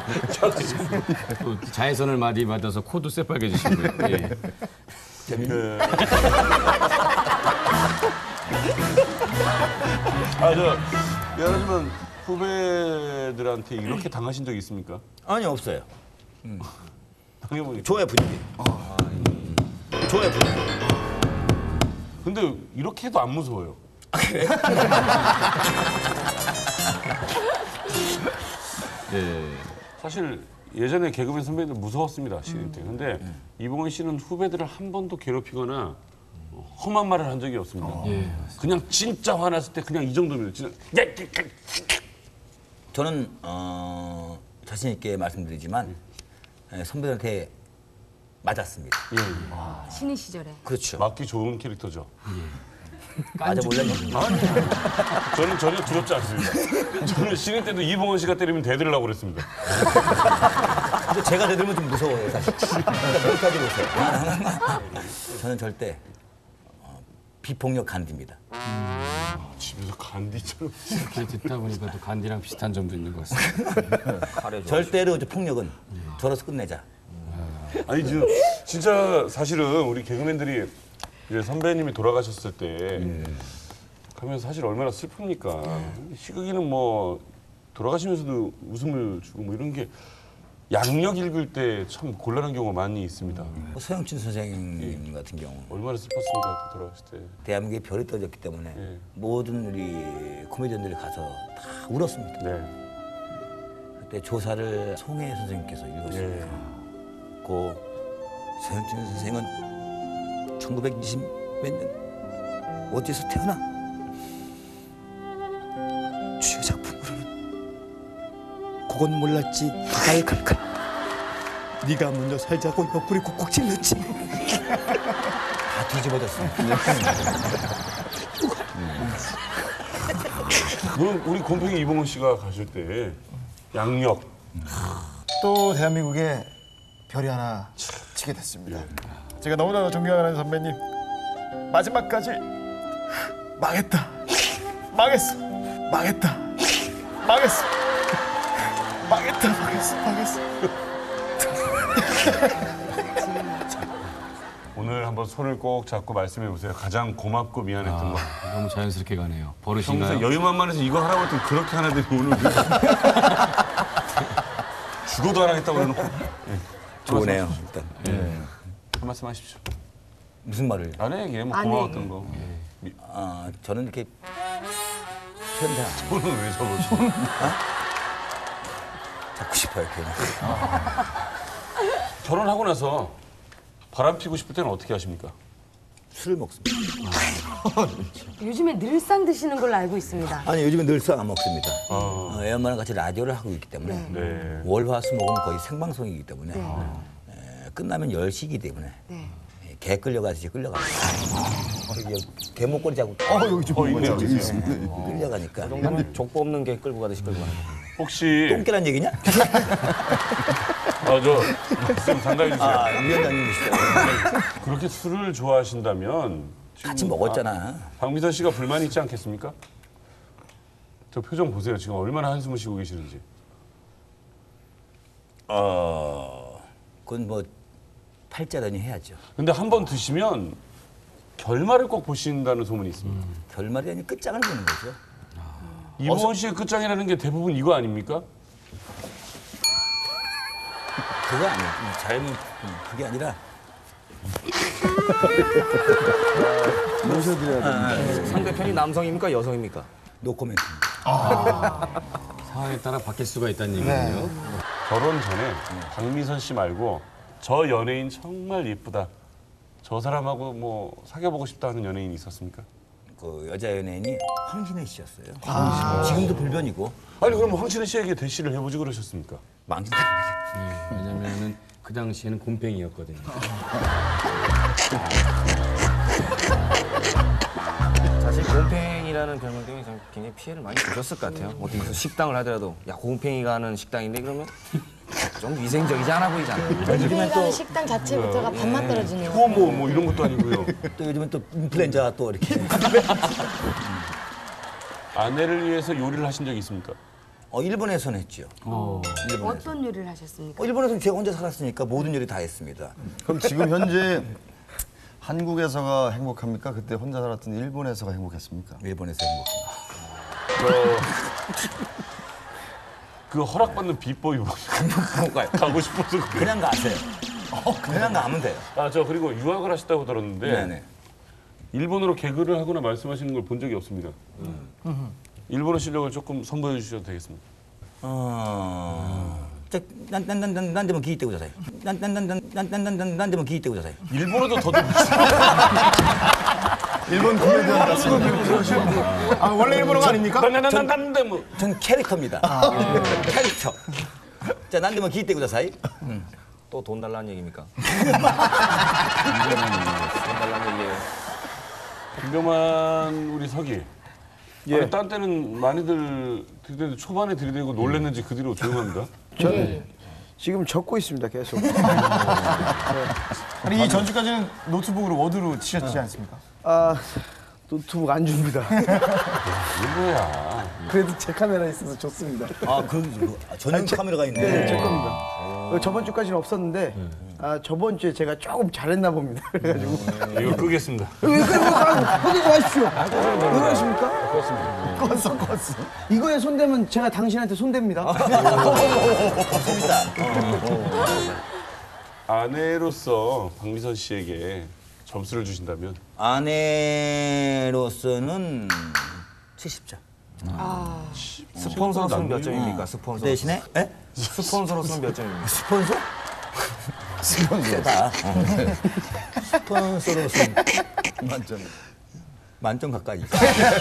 또 자외선을 많이 받아서 코도 새빨개지신 거예요. 예. 그... 아저 미안하지만 후배들한테 이렇게 당하신 적 있습니까? 아니 없어요. 당해보니 좋아요 분위기. 좋아요 분위기. 근데 이렇게 해도 안 무서워요. 예. 사실 예전에 개그맨 선배들 무서웠습니다 신인 때. 근데 이봉원 씨는 후배들을 한 번도 괴롭히거나 험한 말을 한 적이 없습니다. 예. 그냥 진짜 화났을 때 그냥 이 정도면 진짜 저는 어, 자신 있게 말씀드리지만 에, 선배들한테 맞았습니다. 예, 예. 신인 시절에. 그렇죠. 맞기 좋은 캐릭터죠. 맞아 몰랐는데. 저는 전혀 두렵지 않습니다. 저는 신인 때도 이봉원 씨가 때리면 대들으려고 그랬습니다. 근데 제가 대들면 좀 무서워요 사실. 그러니까 거기까지 보세요. 저는 절대 어, 비폭력 간디입니다. 집에서 간디처럼. 이렇게 듣다 보니까 또 간디랑 비슷한 점도 있는 것 같습니다. 절대로 이제 폭력은 저로서 끝내자. 아니 지금 진짜 사실은 우리 개그맨들이 이제 선배님이 돌아가셨을 때 가면 사실 얼마나 슬픕니까. 시극이는 뭐 돌아가시면서도 웃음을 주고 뭐 이런 게 양력 읽을 때 참 곤란한 경우가 많이 있습니다. 뭐 서영춘 선생님 같은 경우 얼마나 슬펐습니까 그때 돌아가실 때. 대한민국에 별이 떠졌기 때문에 예. 모든 우리 코미디언들이 가서 다 울었습니다. 네. 그때 조사를 송혜 선생님께서 읽었습니다. 예. 고 서영춘 선생은 천구백이십 몇 년 어디서 태어나? 주요 작품으로는 그건 몰랐지 칼칼칼 네가 먼저 살자고 옆구리 콕콕 찔렀지. 다 뒤집어졌습니다. 물론 우리 곰팽이 이봉원 씨가 가실 때 양력 또 대한민국에 별이 하나 치게 됐습니다. 제가 너무나 존경하는 선배님 마지막까지 망했다, 망했어, 망했다, 망했어, 망했다, 망했어, 망했어. 오늘 한번 손을 꼭 잡고 말씀해 보세요. 가장 고맙고 미안했던 거. 아, 너무 자연스럽게 가네요. 평소에 버릇인가요? 여유만만해서 이거 하라고 했더니 그렇게 하나들이 오늘 죽어도 안 하겠다고 그러놓고. 좋으네요. 일단 한 말씀 하십시오. 무슨 말을? 안에 얘기해. 뭐 아내 고마웠던 거. 아 저는 이렇게 표현 잘 안 손은 왜 저러죠? 잡고 싶어요. 괜히. 결혼하고 나서 바람 피고 싶을 때는 어떻게 하십니까? 술을 먹습니다. 요즘에 늘상 드시는 걸로 알고 있습니다. 아니 요즘은 늘상 안 먹습니다. 어, 애 엄마랑 같이 라디오를 하고 있기 때문에 네. 월화수목은 거의 생방송이기 때문에 에, 끝나면 열 시이기 때문에 네. 에, 개 끌려가듯이 끌려갑니다. 여기 개 목걸이 자고 어, 여기 좀 어, 있네요. 끌려가니까 정도면 족보 없는 개 끌고 가듯이 끌고 가는 거예요. 혹시 똥개란 얘기냐? 아저 쌤 상담해 주세요. 아 위원장님이시죠. 그렇게 술을 좋아하신다면 지금 같이 먹었잖아. 박미선 씨가 불만이 있지 않겠습니까? 저 표정 보세요. 지금 얼마나 한숨을 쉬고 계시는지. 어, 그건 뭐 팔자더니 해야죠. 근데 한 번 드시면 결말을 꼭 보신다는 소문이 있습니다. 결말이 아니라 끝장을 보는 거죠. 이봉원 씨의 끝장이라는 게 대부분 이거 아닙니까? 그거 아니에요. 잘못 그게 아니라 모셔드려야 됩니다. 상대편이 남성입니까 여성입니까? 노코멘트. 상황에 따라 바뀔 수가 있다는 얘기군요. 결혼 전에 박미선 씨 말고 저 연예인 정말 예쁘다. 저 사람하고 뭐 사귀어보고 싶다 하는 연예인이 있었습니까? 그 여자 연예인이 황신혜 씨였어요. 아. 지금도 불변이고. 아니 그럼 황신혜 씨에게 대시를 해보지 그러셨습니까? 망신. 왜냐면은 그 당시에는 곰팽이였거든요. 사실 곰팽이라는 별명 때문에 참 굉장히 피해를 많이 보셨을 것 같아요. 어디 무슨 식당을 하더라도 야 곰팽이가 하는 식당인데 그러면 좀 위생적이지 않아 보이잖아요. 요즘엔 또 식당 자체부터가 밥맛 떨어지네요. 뭐 뭐 뭐 이런 것도 아니고요. 또 요즘은 또 인플루엔자 또 이렇게. 아내를 위해서 요리를 하신 적이 있습니까? 어 일본에서는 했죠. 일본에서. 어떤 요리를 하셨습니까? 어, 일본에서는 제가 혼자 살았으니까 모든 요리 다 했습니다. 그럼 지금 현재 한국에서가 행복합니까? 그때 혼자 살았던 일본에서가 행복했습니까? 일본에서 행복합니다. 그 허락받는 비법이 뭡니까? 가고 싶어서 그래요. 그냥 가세요. 그냥 가면 돼요. 아, 저 그리고 유학을 하셨다고 들었는데 네네. 일본어로 개그를 하거나 말씀하시는 걸 본 적이 없습니다. 일본어 실력을 조금 선보여 주셔도 되겠습니다. 어. 난, 난, 난, 난, 난, 데모 기이 떼고 자세요. 난, 난, 난, 난, 난, 난, 난, 난, 난, 데모 기이 떼고 자세요. 일본어도 더듬 일본 코미디언 같은 아, 원래 일본어가 아닙니까? 난난난난데 뭐. 전 캐릭터입니다. 캐릭터. 자, 난 데모 기이 떼고 자세요. 또 돈 달라는 얘기입니까? 돈 달라는 얘기예요. 김병만 우리 석이. 예. 아니, 딴 때는 많이들 들이대고 초반에 들이대고 놀랬는지 그 뒤로 조용합니다. 저는 지금 적고 있습니다, 계속. 아니 이 전주까지는 노트북으로 워드로 치셨지 않습니까? 아, 노트북 안 줍니다. 이거야. 그래도 제 카메라 있어서 좋습니다. 아, 그, 그 전용 카메라가 있네. 네, 제 겁니다. 어, 저번 주까지는 없었는데 아, 저번 주에 제가 조금 잘했나 봅니다. 그래가지고 이거 끄겠습니다. 하지 마십시오. 왜 그러십니까? 껐어, 껐어. 이거에 손대면 제가 당신한테 손댑니다. 아내로서 박미선 씨에게 점수를 주신다면 아내로서는 칠십 점. 스폰서로서는 몇 점입니까? 스폰서. 대신에 에? 스폰서로서는 몇 점입니까? 스폰서? 스폰서다. 스폰서로서는 만점. 만점 가까이. 음.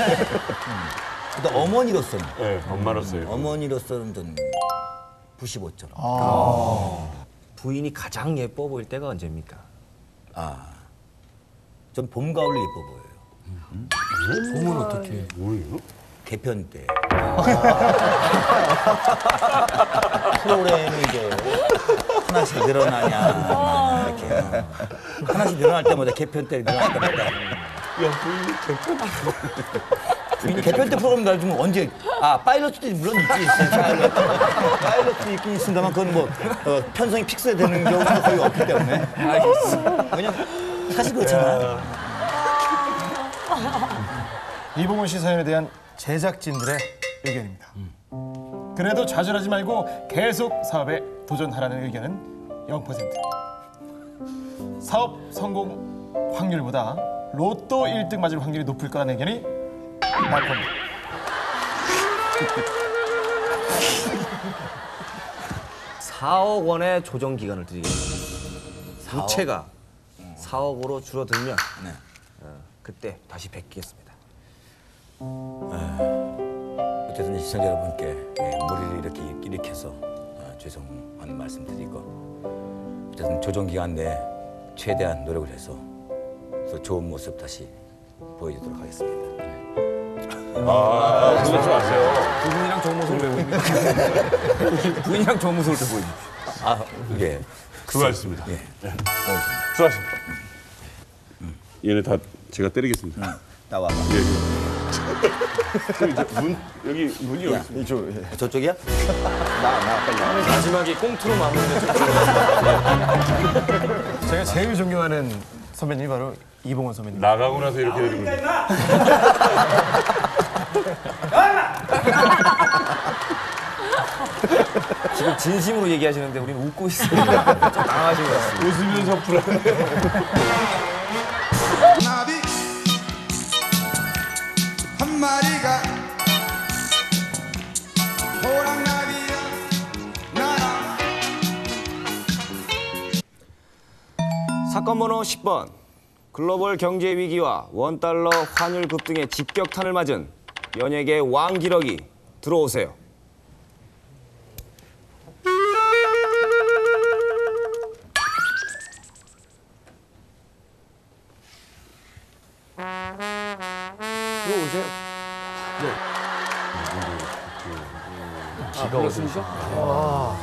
일단 어머니로서는 네, 엄마로서요. 어머니로서는 좀 구십오 점. 부인이 가장 예뻐 보일 때가 언제입니까? 아, 전 봄, 가을로 예뻐 보여요. 봄은 어떻게? 뭐예요? 개편 때. 프로그램이 이제 하나씩 늘어나냐 이렇게 하나씩 늘어날 때마다 개편 때 늘어날 때마다. 야, 부인이 개편. 부인 개편 때 프로그램 나중에 언제? 아 파일럿도 물론 있지. 파일럿. 파일럿도 있긴 있습니다만 그건 뭐 어, 편성이 픽스되는 경우가 거의 없기 때문에. 왜냐면 사실 그렇잖아. 이봉원 씨 사연에 대한 제작진들의 의견입니다. 그래도 좌절하지 말고 계속 사업에 도전하라는 의견은 영 퍼센트. 사업 성공 확률보다 로또 일 등 맞을 확률이 높을 거라는 의견이 날 겁니다. 사억 원의 조정 기간을 드리겠습니다. 부채가 사억으로 줄어들면 네. 어, 그때 다시 뵙겠습니다. 어쨌든 시청자 여러분께 예, 머리를 이렇게 일으켜서 어, 죄송한 말씀드리고 어쨌든 조정 기간 내에 최대한 노력을 해서 또 좋은 모습 다시 보여주도록 하겠습니다. 아, 그러지 마세요. 부인이랑 좋은 모습을 왜 보입니까? 부인이랑 좋은 모습을 또 보입니다. 아, 예. 수고하셨습니다. 예. 네. 수고하셨습니다. 얘네 다 제가 때리겠습니다. 나와. 예, 예. 이제 문 여기 문이 여기 있습니다. 이쪽. 예. 저쪽이야? 마지막에 꽁트로 마무리를 제가 제일 존경하는 선배님이 바로 이봉원 선배님. 나가고 나서 이렇게 되는 거죠. 지금 진심으로 얘기하시는데 우리는 웃고 있습니다. 좀 당황하신 것 같습니다. 웃으면서 불안해. 나비 한 마리가 호랑나비야 나라. 사건 번호 십 번. 글로벌 경제 위기와 원달러 환율 급등의 직격탄을 맞은 연예계 왕기러기 들어오세요. 들어오세요. 기가 어디서?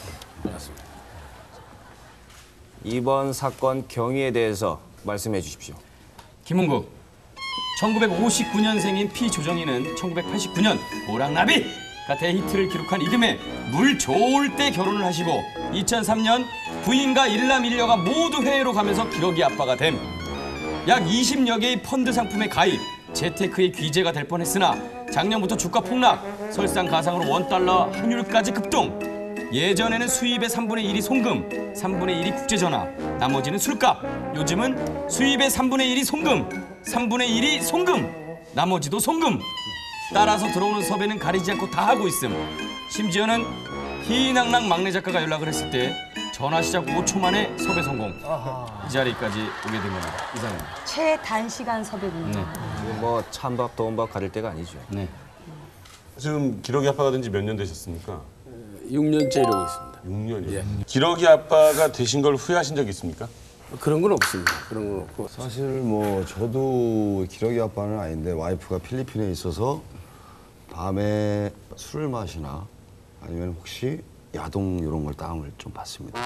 이번 사건 경위에 대해서 말씀해 주십시오. 김은국. 천구백오십구 년생인 피조정희는 천구백팔십구 년 호랑나비가 대히트를 기록한 이듬해 물 좋을 때 결혼을 하시고 이천삼 년 부인과 일남 일녀가 모두 해외로 가면서 기러기 아빠가 됨. 약 이십여 개의 펀드 상품에 가입, 재테크에 귀재가 될 뻔했으나 작년부터 주가 폭락, 설상가상으로 원달러 환율까지 급등. 예전에는 수입의 삼분의 일이 송금, 삼분의 일이 국제전화, 나머지는 술값. 요즘은 수입의 삼분의 일이 송금, 삼분의 일이 송금, 나머지도 송금. 따라서 들어오는 섭외는 가리지 않고 다 하고 있음. 심지어는 희낭랑 막내 작가가 연락을 했을 때 전화 시작 오 초 만에 섭외 성공. 이 자리까지 오게 된 겁니다. 이상입니다. 최단시간 섭외군요. 네. 지금 뭐 찬밥 더운밥 가릴 때가 아니죠. 네. 지금 기러기 아빠가 된 지 몇 년 되셨습니까? 육 년째 이러고 있습니다. 육 년이요. 예. 기러기 아빠가 되신 걸 후회하신 적 있습니까? 그런 건 없습니다. 그런 건 없고. 사실 뭐 저도 기러기 아빠는 아닌데 와이프가 필리핀에 있어서 밤에 술을 마시나 아니면 혹시 야동 이런 걸 다운을 좀 받습니다.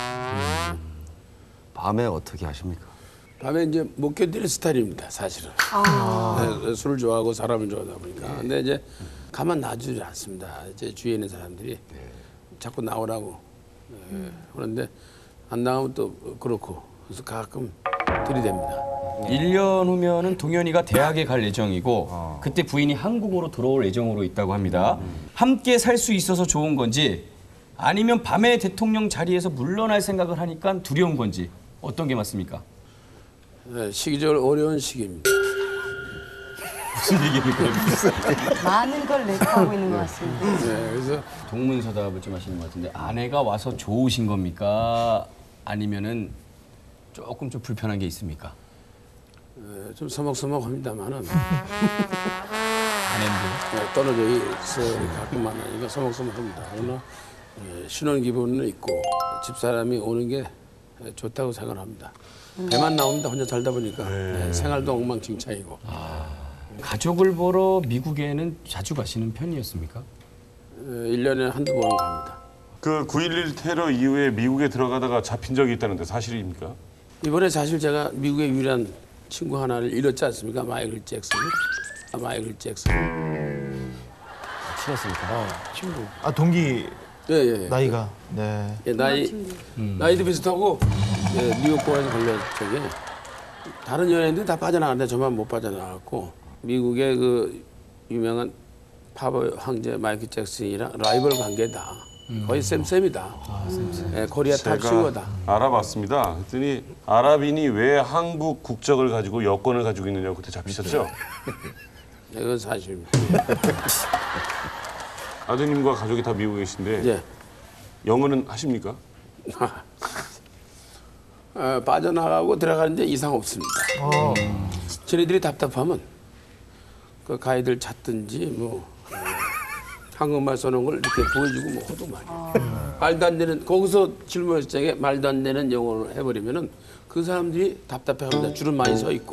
밤에 어떻게 하십니까? 밤에 이제 못 견디는 스타일입니다. 사실은. 아. 네, 술을 좋아하고 사람을 좋아하다 보니까. 근데 이제 가만 놔주지 않습니다. 이제 주위에 있는 사람들이 자꾸 나오라고. 네. 그런데 안 나오면 또 그렇고. 그래서 가끔 들이댑니다. 일 년 후면은 동현이가 대학에 갈 예정이고 그때 부인이 한국으로 들어올 예정으로 있다고 합니다. 함께 살 수 있어서 좋은 건지 아니면 밤에 대통령 자리에서 물러날 생각을 하니까 두려운 건지 어떤 게 맞습니까? 네, 시기적으로 어려운 시기입니다. 무슨 얘기입니까? 많은 걸 내포하고 있는 것 같습니다. 네, 그래서 동문서답을 좀 하시는 것 같은데 아내가 와서 좋으신 겁니까? 아니면은 조금 좀 불편한 게 있습니까? 네, 좀 서먹서먹합니다만은 아내인데 네, 떨어져 있어 가끔 만나니까 서먹서먹합니다. 그러나 네, 신혼 기분은 있고 집사람이 오는 게 좋다고 생각합니다. 배만 나옵니다. 혼자 살다 보니까 네, 생활도 엉망진창이고. 아, 가족을 보러 미국에는 자주 가시는 편이었습니까? 네, 일 년에 한두 번은 갑니다. 그 구일일 테러 이후에 미국에 들어가다가 잡힌 적이 있다는데 사실입니까? 이번에 사실 제가 미국의 유일한 친구 하나를 잃었지 않습니까? 마이클 잭슨. 아, 마이클 잭슨. 친했습니까? 친구. 아 동기 예, 예, 예. 나이가. 네. 예, 나이 나이도 비슷하고 예, 뉴욕 공항에서 걸렸 적에 다른 연예인들 다 빠져나갔는데 저만 못 빠져나갔고 미국의 그 유명한 팝 황제 마이클 잭슨이랑 라이벌 관계다. 거의 쌤쌤이다. 아, 쌤쌤. 예, 코리아 탑 제가 싱어다. 알아봤습니다. 그랬더니 아랍인이 왜 한국 국적을 가지고 여권을 가지고 있느냐고 그때 잡히셨죠? 네, 그건 사실입니다. 아드님과 가족이 다 미국에 계신데 예. 영어는 하십니까? 어, 빠져나가고 들어가는데 이상 없습니다. 어. 쟤네들이 답답하면 그 가이드를 찾든지 뭐 어, 한국말 써놓은 걸 이렇게 보여주고 뭐 하도 말이야. 말도 안 되는 거기서 질문했을 적에 말도 안 되는 영어를 해버리면은 그 사람들이 답답해합니다. 줄은 많이 서 있고.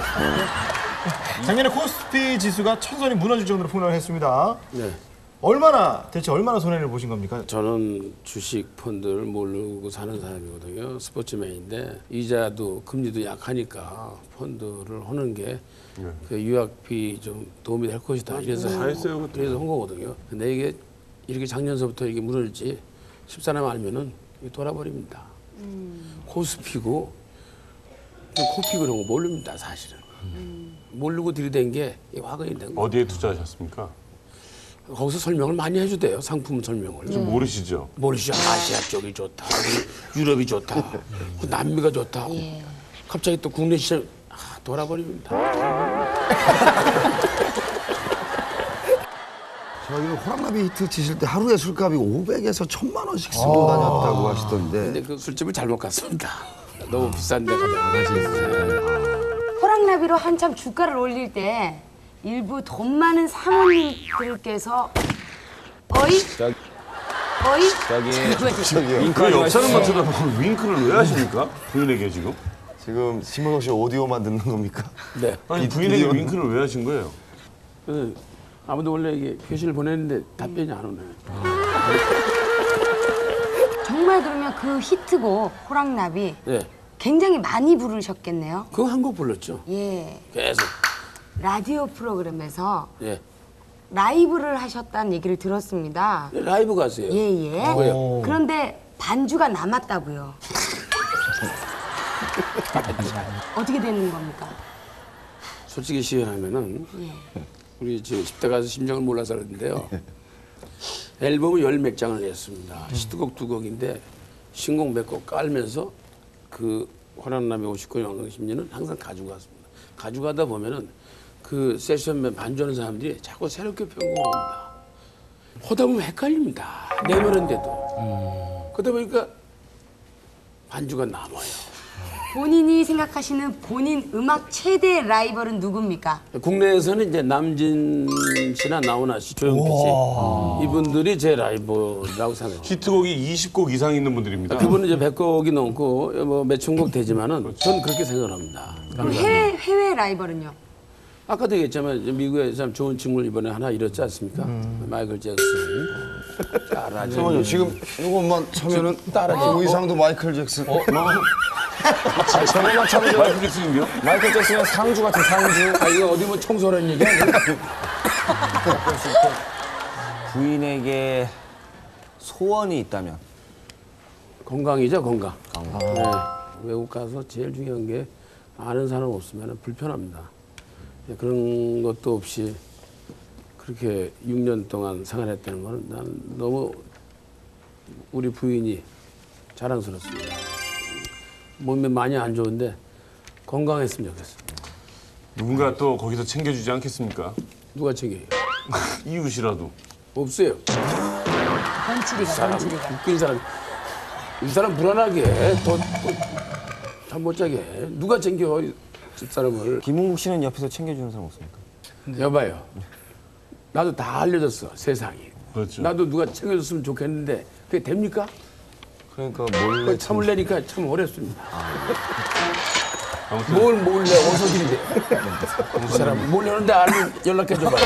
작년에 코스피 지수가 천선이 무너질 정도로 폭락을 했습니다. 네. 얼마나 대체 얼마나 손해를 보신 겁니까? 저는 주식 펀드를 모르고 사는 사람이거든요. 스포츠맨인데 이자도 금리도 약하니까 펀드를 하는 게 그 유학비 좀 도움이 될 것이다. 이래서 다 했어요, 그것도. 그래서 한 거거든요. 근데 이게 이렇게 작년서부터 이게 무너질지 십사년 알면은 이게 돌아버립니다. 코스피고 코피 그런 거 모릅니다, 사실은. 모르고 들이댄 게 화근이 된 거. 어디에 투자하셨습니까? 거기서 설명을 많이 해주대요. 상품 설명을. 좀 모르시죠? 모르시죠? 아시아 쪽이 좋다. 유럽이 좋다. 그 남미가 좋다. 갑자기 또 국내 시장 아, 돌아버립니다. 저희는 호랑나비 히트 치실 때 하루에 술값이 오백에서 천만 원씩 쓰고 다녔다고 하시던데. 근데 그 술집을 잘못 갔습니다. 너무 비싼 데 가다가. 호랑나비로 한참 주가를 올릴 때 일부 돈 많은 사모님들께서 어이? 저기, 어이? 저기 그 역사는 쳐다보고 윙크를 왜 하십니까? 부인에게 지금? 지금 심은호 씨 오디오만 듣는 겁니까? 네. 아니 부인에게 윙크를 왜 하신 거예요? 그, 아무도 원래 이게 표시를 보냈는데 답변이 안 오네. 정말 그러면 그 히트곡 호랑나비 네. 굉장히 많이 부르셨겠네요. 그거 한 곡 불렀죠. 예. 계속. 라디오 프로그램에서 예. 라이브를 하셨다는 얘기를 들었습니다. 라이브 가수예요. 예, 예. 뭐예요? 그런데 반주가 남았다고요. 어떻게 되는 겁니까? 솔직히 시연하면은 우리 저 십 대 가수 심정을 몰라서 그러는데요. 앨범을 열 몇 장을 냈습니다. 히트곡 두 곡인데 신곡 몇 곡 깔면서 그 호랑나비 오십 구 영광십리는 항상 가져갔습니다. 가져가다 보면은 그 세션맨 반주하는 사람들이 자꾸 새롭게 편곡을 합니다. 하다 보면 헷갈립니다. 내면인데도. 그러다 보니까 반주가 남아요. 본인이 생각하시는 본인 음악 최대 라이벌은 누굽니까? 국내에서는 이제 남진 씨나 나훈아 씨, 조용필 씨 이분들이 제 라이벌이라고 생각해요. 히트곡이 이십 곡 이상 있는 분들입니다. 그분은 이제 백 곡이 넘고 뭐 몇천 곡 되지만은 전 그렇게 생각을 합니다. 그럼 해외, 해외 라이벌은요? 아까도 얘기했지만 미국에 참 좋은 친구를 이번에 하나 잃었지 않습니까? 음. 마이클 잭슨. 따라하죠. 잠깐만요. 지금 이것만 차면은 따라하죠. 그 의상도 마이클 잭슨. 어? 아, 저거만 참으죠. 마이클 잭슨인데요? 마이클 잭슨의 상주 같은 상주. 아 이거 어디 뭐 청소라는 얘기야? 부인에게 소원이 있다면? 건강이죠, 건강. 건강. 네. 외국 가서 제일 중요한 게 아는 사람 없으면 불편합니다. 네, 그런 것도 없이 그렇게 육 년 동안 생활했다는 거는 난 너무 우리 부인이 자랑스럽습니다. 몸이 많이 안 좋은데 건강했으면 좋겠어. 누군가 또 거기서 챙겨주지 않겠습니까? 누가 챙겨요? 이웃이라도. 없어요. 번칠이가, 사람, 번칠이가. 웃긴 사람. 이 사람 불안하게 해. 더, 잠 못 자게 해. 누가 챙겨, 집사람을. 김은국 씨는 옆에서 챙겨주는 사람 없습니까? 여봐요. 나도 다 알려졌어, 세상이. 그렇죠. 나도 누가 챙겨줬으면 좋겠는데 그게 됩니까? 그러니까 몰래 참을래니까 참 어렵습니다. 아무튼 뭘 몰래 어서들이 돼. 이 사람 몰려오는데 알면 연락해줘봐.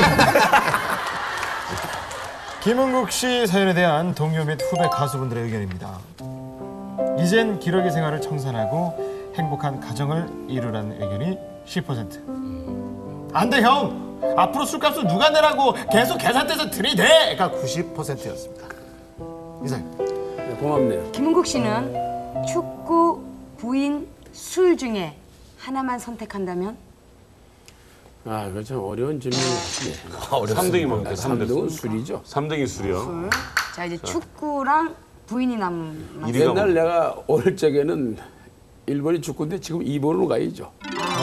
김은국 씨 사연에 대한 동료 및 후배 가수분들의 의견입니다. 이젠 기러기 생활을 청산하고 행복한 가정을 이루라는 의견이 십 퍼센트. 안 돼, 형! 앞으로 술값을 누가 내라고 계속 계산대에서 들이대가 구십 퍼센트였습니다. 이상. 네, 고맙네요. 김은국 씨는 축구, 부인, 술 중에 하나만 선택한다면? 아, 그거 참 어려운 질문이네. 삼 등이 뭡니까? 삼 등. 삼 등은 술이죠. 삼 등이 술이요. 술. 자, 이제 축구랑 부인이 남은. 일 위가 옛날 뭐? 내가 어릴 적에는 일 번이 축구인데 지금 이 번으로 가야죠.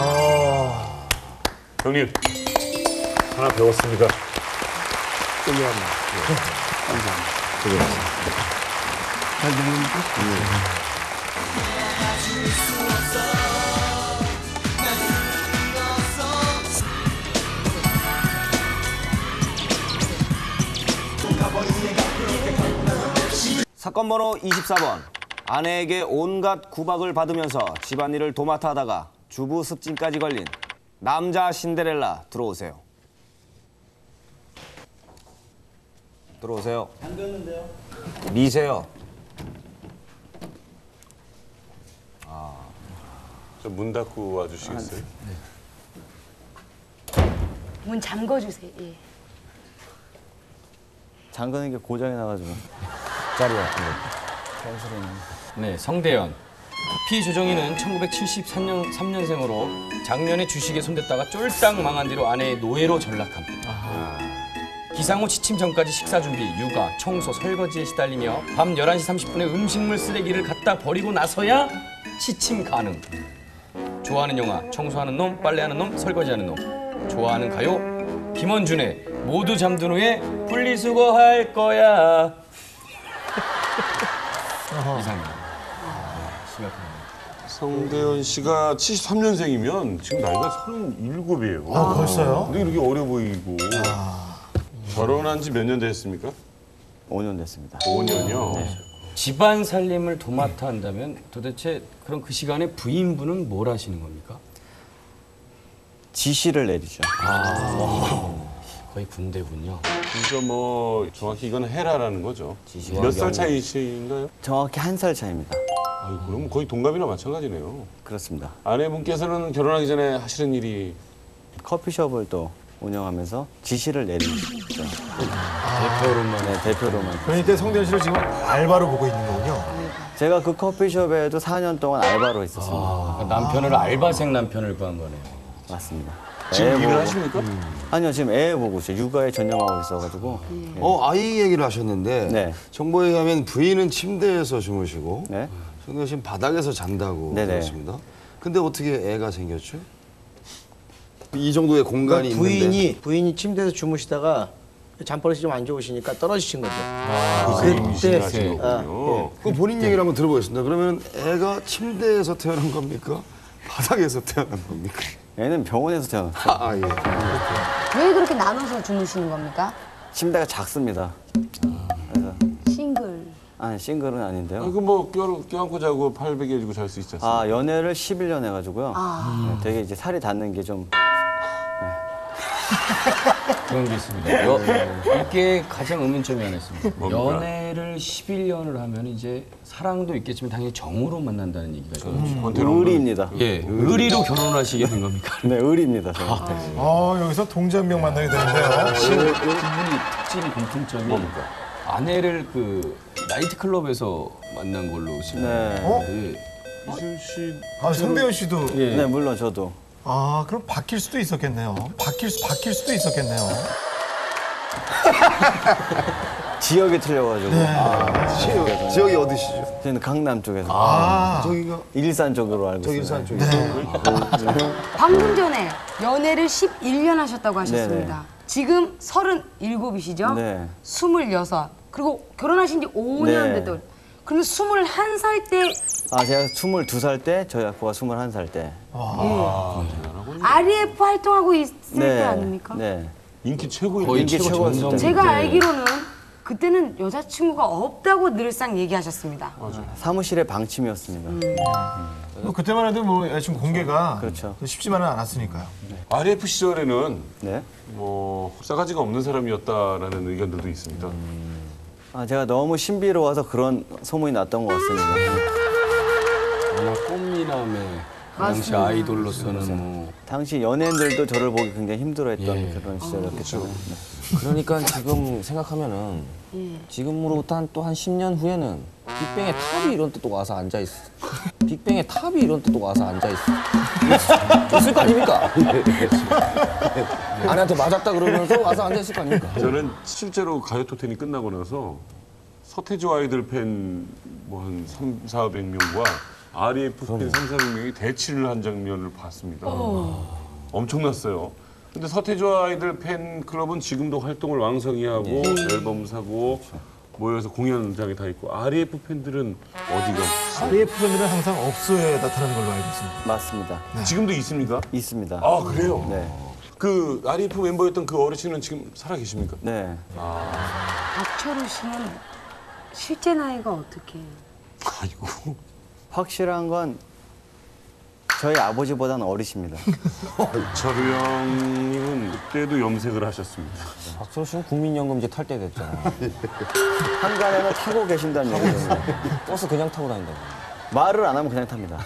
형님 하나 배웠습니다. 훌륭합니다. 감사합니다. 잘 들립니까? 사건 번호 이십사 번. 아내에게 온갖 구박을 받으면서 집안일을 도맡아 하다가 주부 습진까지 걸린 남자 신데렐라 들어오세요. 들어오세요. 잠겼는데요. 미세요. 저 문 닫고 와주시겠어요? 문 잠궈주세요. 예. 잠그는 게 고장이 나가지고 자리야. 네, 성대현. 피조정이는 천구백칠십삼 년 삼 년생으로 작년에 주식에 손댔다가 쫄딱 망한 뒤로 아내의 노예로 전락함. 기상 후 취침 전까지 식사 준비, 육아, 청소, 설거지에 시달리며 밤 열한 시 삼십 분에 음식물 쓰레기를 갖다 버리고 나서야 취침 가능. 좋아하는 영화, 청소하는 놈, 빨래하는 놈, 설거지하는 놈. 좋아하는 가요, 김원준의 모두 잠든 후에 분리수거할 거야. 이상입니다. 심각합니다. 성대현 씨가 칠십삼 년생이면 지금 나이가 서른일곱이에요. 아, 벌써요? 근데 이렇게 어려 보이고. 결혼한 지 몇 년 됐습니까? 오 년 됐습니다. 오 년이요? 집안 살림을 도맡아 한다면 도대체 그럼 그 시간에 부인분은 뭘 하시는 겁니까? 지시를 내리죠. 아, 거의 군대군요. 그러니까 뭐 정확히 이건 해라라는 거죠. 몇 살 차이신가요? 정확히 한 살 차이입니다. 아유, 그럼 거의 동갑이나 마찬가지네요. 그렇습니다. 아내분께서는 결혼하기 전에 하시는 일이 커피숍을 또 운영하면서 지시를 내리죠. 대표로만. 네, 대표로만. 그러니까 성대현 씨를 지금 알바로 보고 있는 거군요. 제가 그 커피숍에도 사 년 동안 알바로 있었습니다. 아, 남편을 알바생 남편을 구한 거네요. 맞습니다. 지금 애 일을 보고- 하십니까? 아니요, 지금 애 보고 있어요. 육아에 전념하고 있어가지고. 어, 아이 얘기를 하셨는데 네. 정보에 의하면 부인은 침대에서 주무시고 네. 성대현 씨는 바닥에서 잔다고 네네. 들었습니다. 근데 어떻게 애가 생겼죠? 이 정도의 공간이 그러니까 부인이 있는데 부인이 침대에서 주무시다가 잠버릇이 좀 안 좋으시니까 떨어지신 거죠. 아, 그때 임신을 하신 아, 거군요. 그 본인 얘기를 한번 들어보겠습니다. 그러면 애가 침대에서 태어난 겁니까? 바닥에서 태어난 겁니까? 애는 병원에서 태어났어요. 아, 예. 왜 그렇게 나눠서 주무시는 겁니까? 침대가 작습니다. 그래서 싱글. 아니 싱글은 아, 아닌데요. 그 뭐 껴안고 자고 팔 베개지고 잘 수 있지 않습니까? 아 연애를 십일 년 해가지고요. 아. 네, 되게 이제 살이 닿는 게 좀 그런 게 있습니다. 여, 이게 가장 의문점이 하나 있습니다. 뭡니까? 연애를 십일 년을 하면 이제 사랑도 있겠지만 당연히 정으로 만난다는 얘기가 있거든요. 권태로운 의리입니다. 예, 의리로 결혼하시게 된 겁니까? 네 의리입니다. 저는. 아, 여기서 동전명 만나게 되는데요. 그분이 특징이 공통점이 뭡니까? 아내를 그 나이트클럽에서 만난 걸로 지금. 네. 어? 이슬 씨 아, 성대현 씨도. 네 물론 저도. 아, 그럼 바뀔 수도 있었겠네요. 바뀔 수 바뀔 수도 있었겠네요. 지역이 틀려가지고. 아, 지역, 지역이 어디시죠? 저는 강남 쪽에서. 아, 저기가 일산 쪽으로 알고 저기 있어요. 일산 쪽이죠. 방금 전에 연애를 십일 년 하셨다고 하셨습니다. 네네. 지금 서른일곱이시죠? 네. 스물여섯. 그리고 결혼하신 지 오 년 네. 됐던. 그러면 스물한 살 때 아 제가 스물두 살 때 저희 아빠가 스물한 살 때. 알이에프 활동하고 있을 때 아닙니까? 네. 인기 최고인 거의 인기 최고 최고였을 전성. 때. 제가 네. 알기로는 그때는 여자친구가 없다고 늘상 얘기하셨습니다. 사무실의 방침이었습니다. 뭐 그때만 해도 뭐 여자친구 공개가 그렇죠. 쉽지만은 않았으니까요. 알이에프 시절에는 네. 뭐 싸가지가 없는 사람이었다라는 의견들도 있습니다. 아 제가 너무 신비로워서 그런 소문이 났던 것 같습니다. 워낙 꽃미남의 그 당시 아이돌로서는 뭐 당시 연예인들도 저를 보기 굉장히 힘들어했던 예. 그런 시절이었기 때문에. 그러니까 지금 생각하면은 지금으로부터 한 또 한 십 년 후에는 빅뱅의 탑이 이런 데 또 와서 앉아 있어. 빅뱅의 탑이 이런 데 또 와서 앉아 있어. 있을 거 아닙니까? 아내한테 맞았다 그러면서 와서 앉아 있을 거 아닙니까? 저는 실제로 가요톱텐이 끝나고 나서 서태지 아이들 팬 뭐 한 삼사백 명과 알이에프 팬 삼사백 명이 대치를 한 장면을 봤습니다. 엄청났어요. 근데 서태지 아이들 팬클럽은 지금도 활동을 왕성히 하고 앨범 사고 모여서 공연장에 다 있고 알이에프 팬들은 어디가? 알이에프 팬들은 항상 업소에 나타나는 걸로 알고 있습니다. 맞습니다. 지금도 있습니까? 있습니다. 아 그래요? 네. 그 알이에프 멤버였던 그 어르신은 지금 살아 계십니까? 네. 박철우 씨는 실제 나이가 어떻게 해요? 아이고. 확실한 건 저희 아버지보다는 어리십니다. 철우 형님은 그때도 염색을 하셨습니다. 박철우 씨는 국민연금제 탈 때 됐잖아. 한간에는 타고 계신다는 얘기예요. 버스 그냥 타고 다닌다고. 말을 안 하면 그냥 탑니다.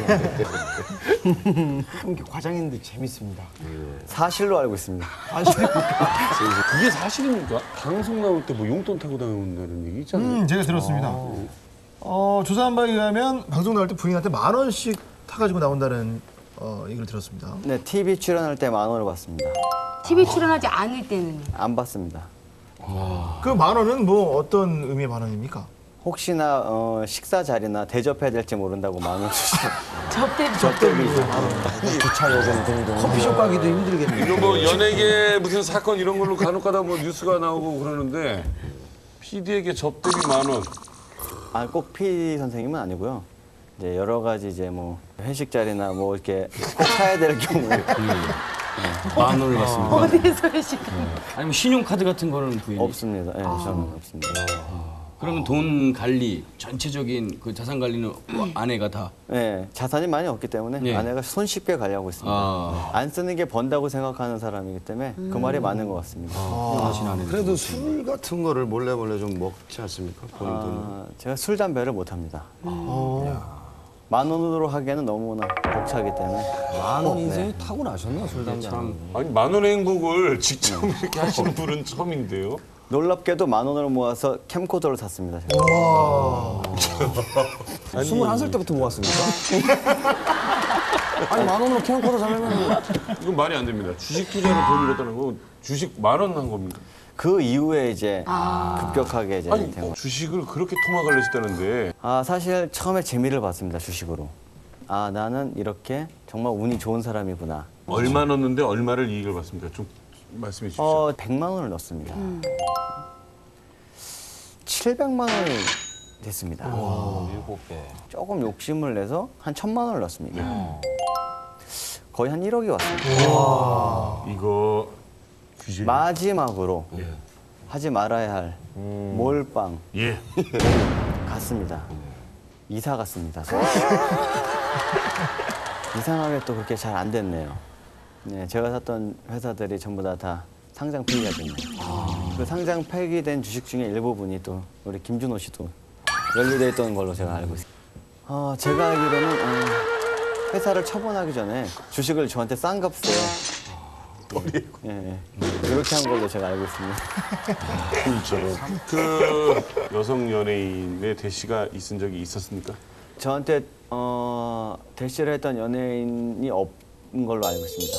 그럼 과장님도 재밌습니다. 사실로 알고 있습니다. 그게 사실입니까? 방송 나올 때 뭐 용돈 타고 다닌다는 얘기 있잖아요. 음, 제가 들었습니다. 어, 조사한 바에 의하면 방송 나올 때 부인한테 만 원씩 타가지고 나온다는 어, 얘기를 들었습니다. 네, 티비 출연할 때 만 원을 받습니다. 티비 출연하지 않을 때는요? 안 받습니다. 그 만 원은 뭐 어떤 의미의 만 원입니까? 혹시나 어, 식사 자리나 대접해야 될지 모른다고 만 원 주시면 접대 접대비죠. 기차 요금 등등. 커피숍 가기도 힘들겠네요. 이거 뭐 연예계 무슨 사건 이런 걸로 간혹가다 뭐 뉴스가 나오고 그러는데 피디에게 접대비 만 원. 아, 꼭 피디 선생님은 아니고요. 이제 여러 가지 이제 뭐 회식 자리나 뭐 이렇게 꼭 사야 될 경우에 만 원을 받습니다. 어디에서 회식? 아니면 신용카드 같은 거는 부인이? 없습니다. 예, 저는 없습니다. 그러면 돈 관리, 전체적인 그 자산 관리는 아내가 다? 네, 자산이 많이 없기 때문에 예. 아내가 손쉽게 관리하고 있습니다. 아. 안 쓰는 게 번다고 생각하는 사람이기 때문에 그 말이 맞는 것 같습니다. 그래도 술 같은 거를 몰래 몰래 좀 먹지 않습니까? 본인 돈으로. 아, 제가 술 담배를 못 합니다. 만 원으로 하기에는 너무나 벅차기 때문에. 만 원 인생이 타고나셨나 술 담배. 아니 만 원의 행복을 직접 이렇게 하시는 분은 처음인데요. 놀랍게도 만 원으로 모아서 캠코더를 샀습니다. 제가. 스물한 살 때부터 모았습니까? 아니 만 원으로 캠코더 사려면 이건 말이 안 됩니다. 주식 투자로 돈 잃었다는 거 주식 만 원 한 겁니까? 그 이후에 이제 급격하게 이제 아니 된 거. 주식을 그렇게 토막을 내셨다는데 아, 사실 처음에 재미를 봤습니다. 주식으로. 아, 나는 이렇게 정말 운이 좋은 사람이구나. 얼마 넣었는데 얼마를 이익을 봤습니까? 좀 말씀해 주십시오. 어, 백만 원을 넣었습니다. 칠백만 원이 됐습니다. 일곱 배. 조금 욕심을 내서 한 천만 원을 넣었습니다. 거의 한 일억이 왔습니다. 이거 마지막으로 하지 말아야 할 몰빵 예. 갔습니다. 이사 갔습니다. 이상하게 또 그렇게 잘 안 됐네요. 네, 제가 샀던 회사들이 전부 다, 다 상장 폐기가 됐네요. 그 상장 폐기된 주식 중에 일부분이 또 우리 김준호 씨도 연루돼 있던 걸로 제가 알고 있습니다. 어, 제가 알기로는 어, 회사를 처분하기 전에 주식을 저한테 싼 값에 예, 예. 그렇게 한 걸로 제가 알고 있습니다. 진짜로. 그 여성 연예인의 대시가 있은 적이 있었습니까? 저한테 어, 대시를 했던 연예인이 없는 걸로 알고 있습니다.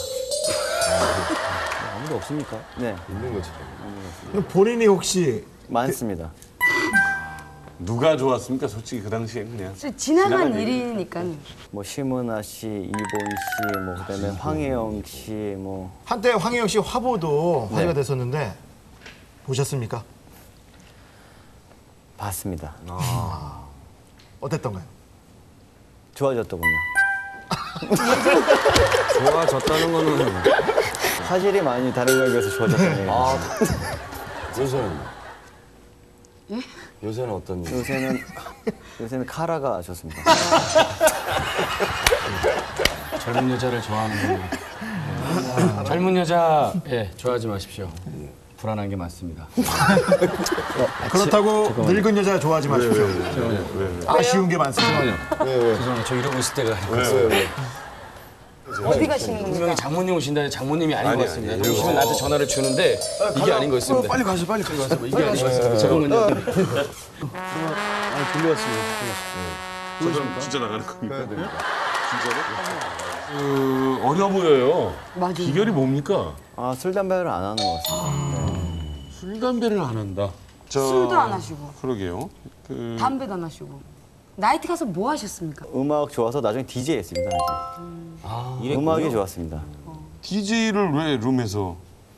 아무도 없습니까? 네. 있는 거죠. 그럼 본인이 혹시 많습니다. 누가 좋았습니까? 솔직히 그 당시에 그냥 지나간 지나간 일이니까. 뭐 심은하 씨, 이본 씨, 뭐 그다음에 황혜영 씨, 뭐 한때 황혜영 씨 화보도 화제가 됐었는데 보셨습니까? 봤습니다. 어땠던가요? 좋아졌더군요. 좋아졌다는 거는 사실이 많이 다르게 비해서 좋아졌다는 아, 요새는? 요새는 어떤 일? 요새는 요새는 카라가 좋습니다. 젊은 여자를 좋아하는 건 젊은 여자 예 좋아하지 마십시오. 불안한 게 많습니다. 그렇다고 늙은 여자 좋아하지 마십시오. 아쉬운 게 많습니다. 죄송해요. 저 이러고 있을 때가 아니고 어디 가시는 겁니까? 분명히 장모님 오신다는데 장모님이 아닌 아니, 것 같습니다. 아니, 오시면 나한테 전화를 주는데 이게 아닌 것 같습니다. 빨리 가시, 빨리 가시. 이게 아닌 것 같습니다. 잠깐만요. 저는 진짜 나가는 겁니까? 진짜로? 그 어려 보여요. 맞아요. 비결이 뭡니까? 아, 술 담배를 안 하는 것 같습니다. 술 담배를 안 한다. 저... 술도 안 하시고 그러게요. 그... 담배도 안 하시고 나이트 가서 뭐 하셨습니까? 음악 좋아서 나중에 디제이 했습니다. 사실. 아, 음악이 좋았습니다. 디제이를 왜 룸에서?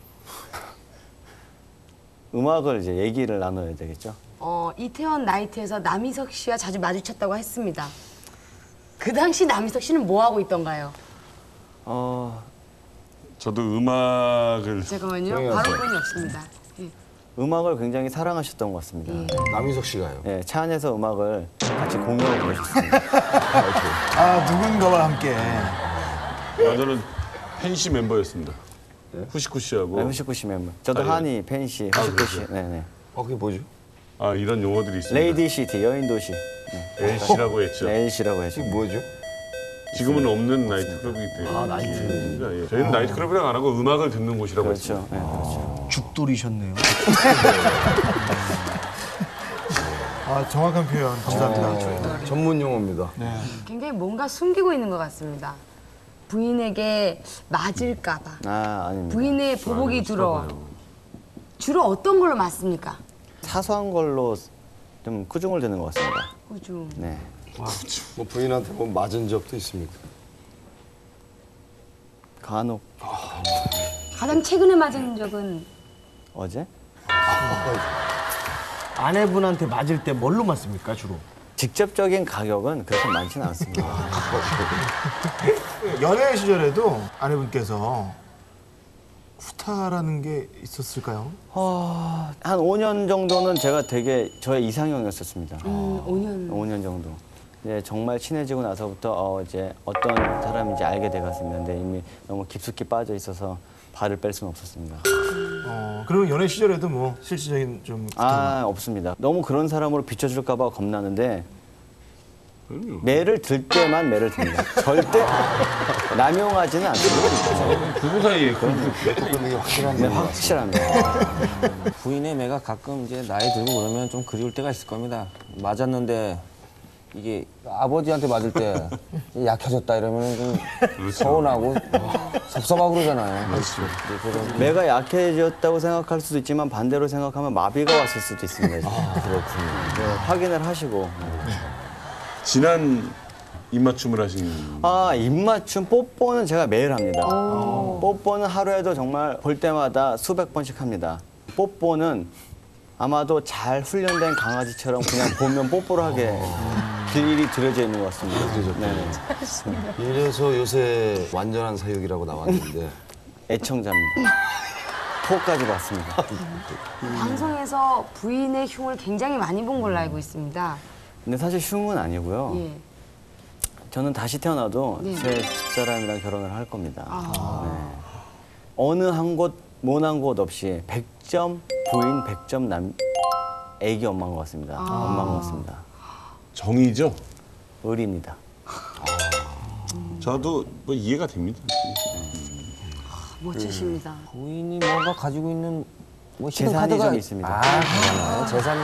음악을 이제 얘기를 나눠야 되겠죠. 어, 이태원 나이트에서 남희석 씨와 자주 마주쳤다고 했습니다. 그 당시 남희석 씨는 뭐 하고 있던가요? 어, 저도 음악을 잠깐만요. 발언권이 없습니다. 예. 음악을 굉장히 사랑하셨던 것 같습니다. 남희석 씨가요? 네, 차 안에서 음악을 같이 공유하고 계셨습니다. 아, 누군가와 함께. 아, 저는 펜시 멤버였습니다. 후시쿠 씨하고. 네, 후시쿠 씨 멤버. 저도 아, 예. 한이, 펜시, 후시쿠 씨. 네, 네. 어, 그게 뭐죠? 아 이런 용어들이 있습니다. 레이디 시티, 여인 도시. 네. 엘씨라고 했죠. 네, 엘씨라고 했죠. 이게 뭐죠? 지금은 없는 나이트클럽이기 때문에. 아 나이트. 예. 저희는 나이트클럽이랑 안 하고 음악을 듣는 곳이라고 그렇죠. 했습니다. 네, 그렇죠. 죽돌이셨네요. 아, 정확한 표현 감사합니다. 전문 용어입니다. 굉장히 뭔가 숨기고 있는 것 같습니다. 부인에게 맞을까봐. 아, 아닙니다. 부인의 보복이 들어와. 주로 어떤 걸로 맞습니까? 사소한 걸로 좀 꾸중을 드는 것 같습니다. 꾸중. 네. 뭐 부인한테 뭐 맞은 적도 있습니까? 간혹 가장 최근에 맞은 적은 어제? 아내분한테 맞을 때 뭘로 맞습니까 주로? 직접적인 가격은 그렇게 많지는 않습니다. 연애 시절에도 아내분께서 후타라는 게 있었을까요? 어, 한 오 년 정도는 제가 되게 저의 이상형이었었습니다. 음, 오 년. 오 년 정도. 이제 정말 친해지고 나서부터 어, 이제 어떤 사람인지 알게 돼갔습니다. 근데 이미 너무 깊숙이 빠져 있어서 발을 뺄 수는 없었습니다. 어, 그리고 연애 시절에도 뭐 실질적인 좀 아, 없습니다. 너무 그런 사람으로 비춰줄까 봐 겁나는데 매를 들 때만 매를 듭니다. 절대 남용하지는 않습니다. 부부 사이에 그게 확실합니다. 네, 확실합니다. 부인의 매가 가끔 이제 나이 들고 그러면 좀 그리울 때가 있을 겁니다. 맞았는데 이게 아버지한테 맞을 때 약해졌다 이러면 좀 서운하고 섭섭하고 그러잖아요. 그렇죠. 매가 약해졌다고 생각할 수도 있지만 반대로 생각하면 마비가 왔을 수도 있습니다. 아, 그렇군요. 네, 확인을 하시고. 지난 입맞춤을 하신 아, 입맞춤 뽀뽀는 제가 매일 합니다. 뽀뽀는 하루에도 정말 볼 때마다 수백 번씩 합니다. 뽀뽀는 아마도 잘 훈련된 강아지처럼 그냥 보면 뽀뽀를 하게 길이 들여져 있는 것 같습니다. 네네. 이래서 요새 완전한 사육이라고 나왔는데 애청자입니다. 포까지 봤습니다. 방송에서 부인의 흉을 굉장히 많이 본 걸로 알고 있습니다. 근데 사실 흉은 아니고요. 예. 저는 다시 태어나도 네. 제 집사람이랑 결혼을 할 겁니다. 아. 네. 어느 한 곳, 모난 곳 없이 백 점 부인, 백 점 남, 애기 엄마인 것 같습니다. 아. 엄마인 것 같습니다. 정이죠? 의리입니다. 저도 뭐 이해가 됩니다. 멋지십니다. 부인이 뭔가 가지고 있는 뭐 재산이 신용카드가 좀 있습니다. 아, 그러네. 재산이.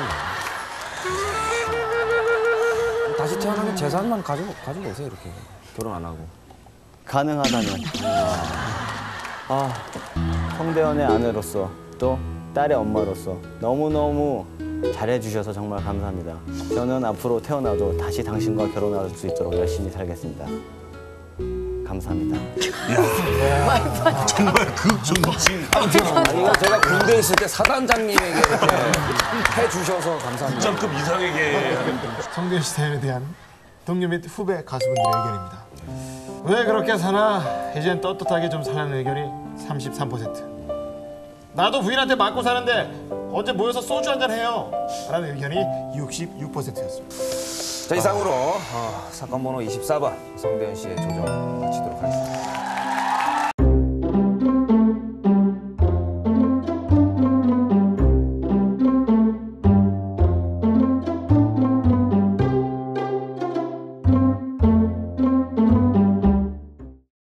다시 태어나면 재산만 가지고 가지고 오세요 이렇게 결혼 안 하고. 가능하다면. 아, 성대현의 아내로서 또 딸의 엄마로서 너무너무 잘해주셔서 정말 감사합니다. 저는 앞으로 태어나도 다시 당신과 결혼할 수 있도록 열심히 살겠습니다. 감사합니다. 정말 극존칭. 아니 이거 제가 군대에 있을 때 사단장님에게 이렇게 해주셔서 감사합니다. 국장급 이상에게 성대현 씨 사연에 대한 동료 및 후배 가수분들의 의견입니다. 왜 그렇게 사나? 이젠 떳떳하게 좀 사는 의견이 삼십삼 퍼센트. 나도 부인한테 맞고 사는데 언제 모여서 소주 한잔 해요. 라는 의견이 육십육 퍼센트였습니다. 자 이상으로 어, 사건 번호 이십사 번 성대현 씨의 조정 마치도록 하겠습니다.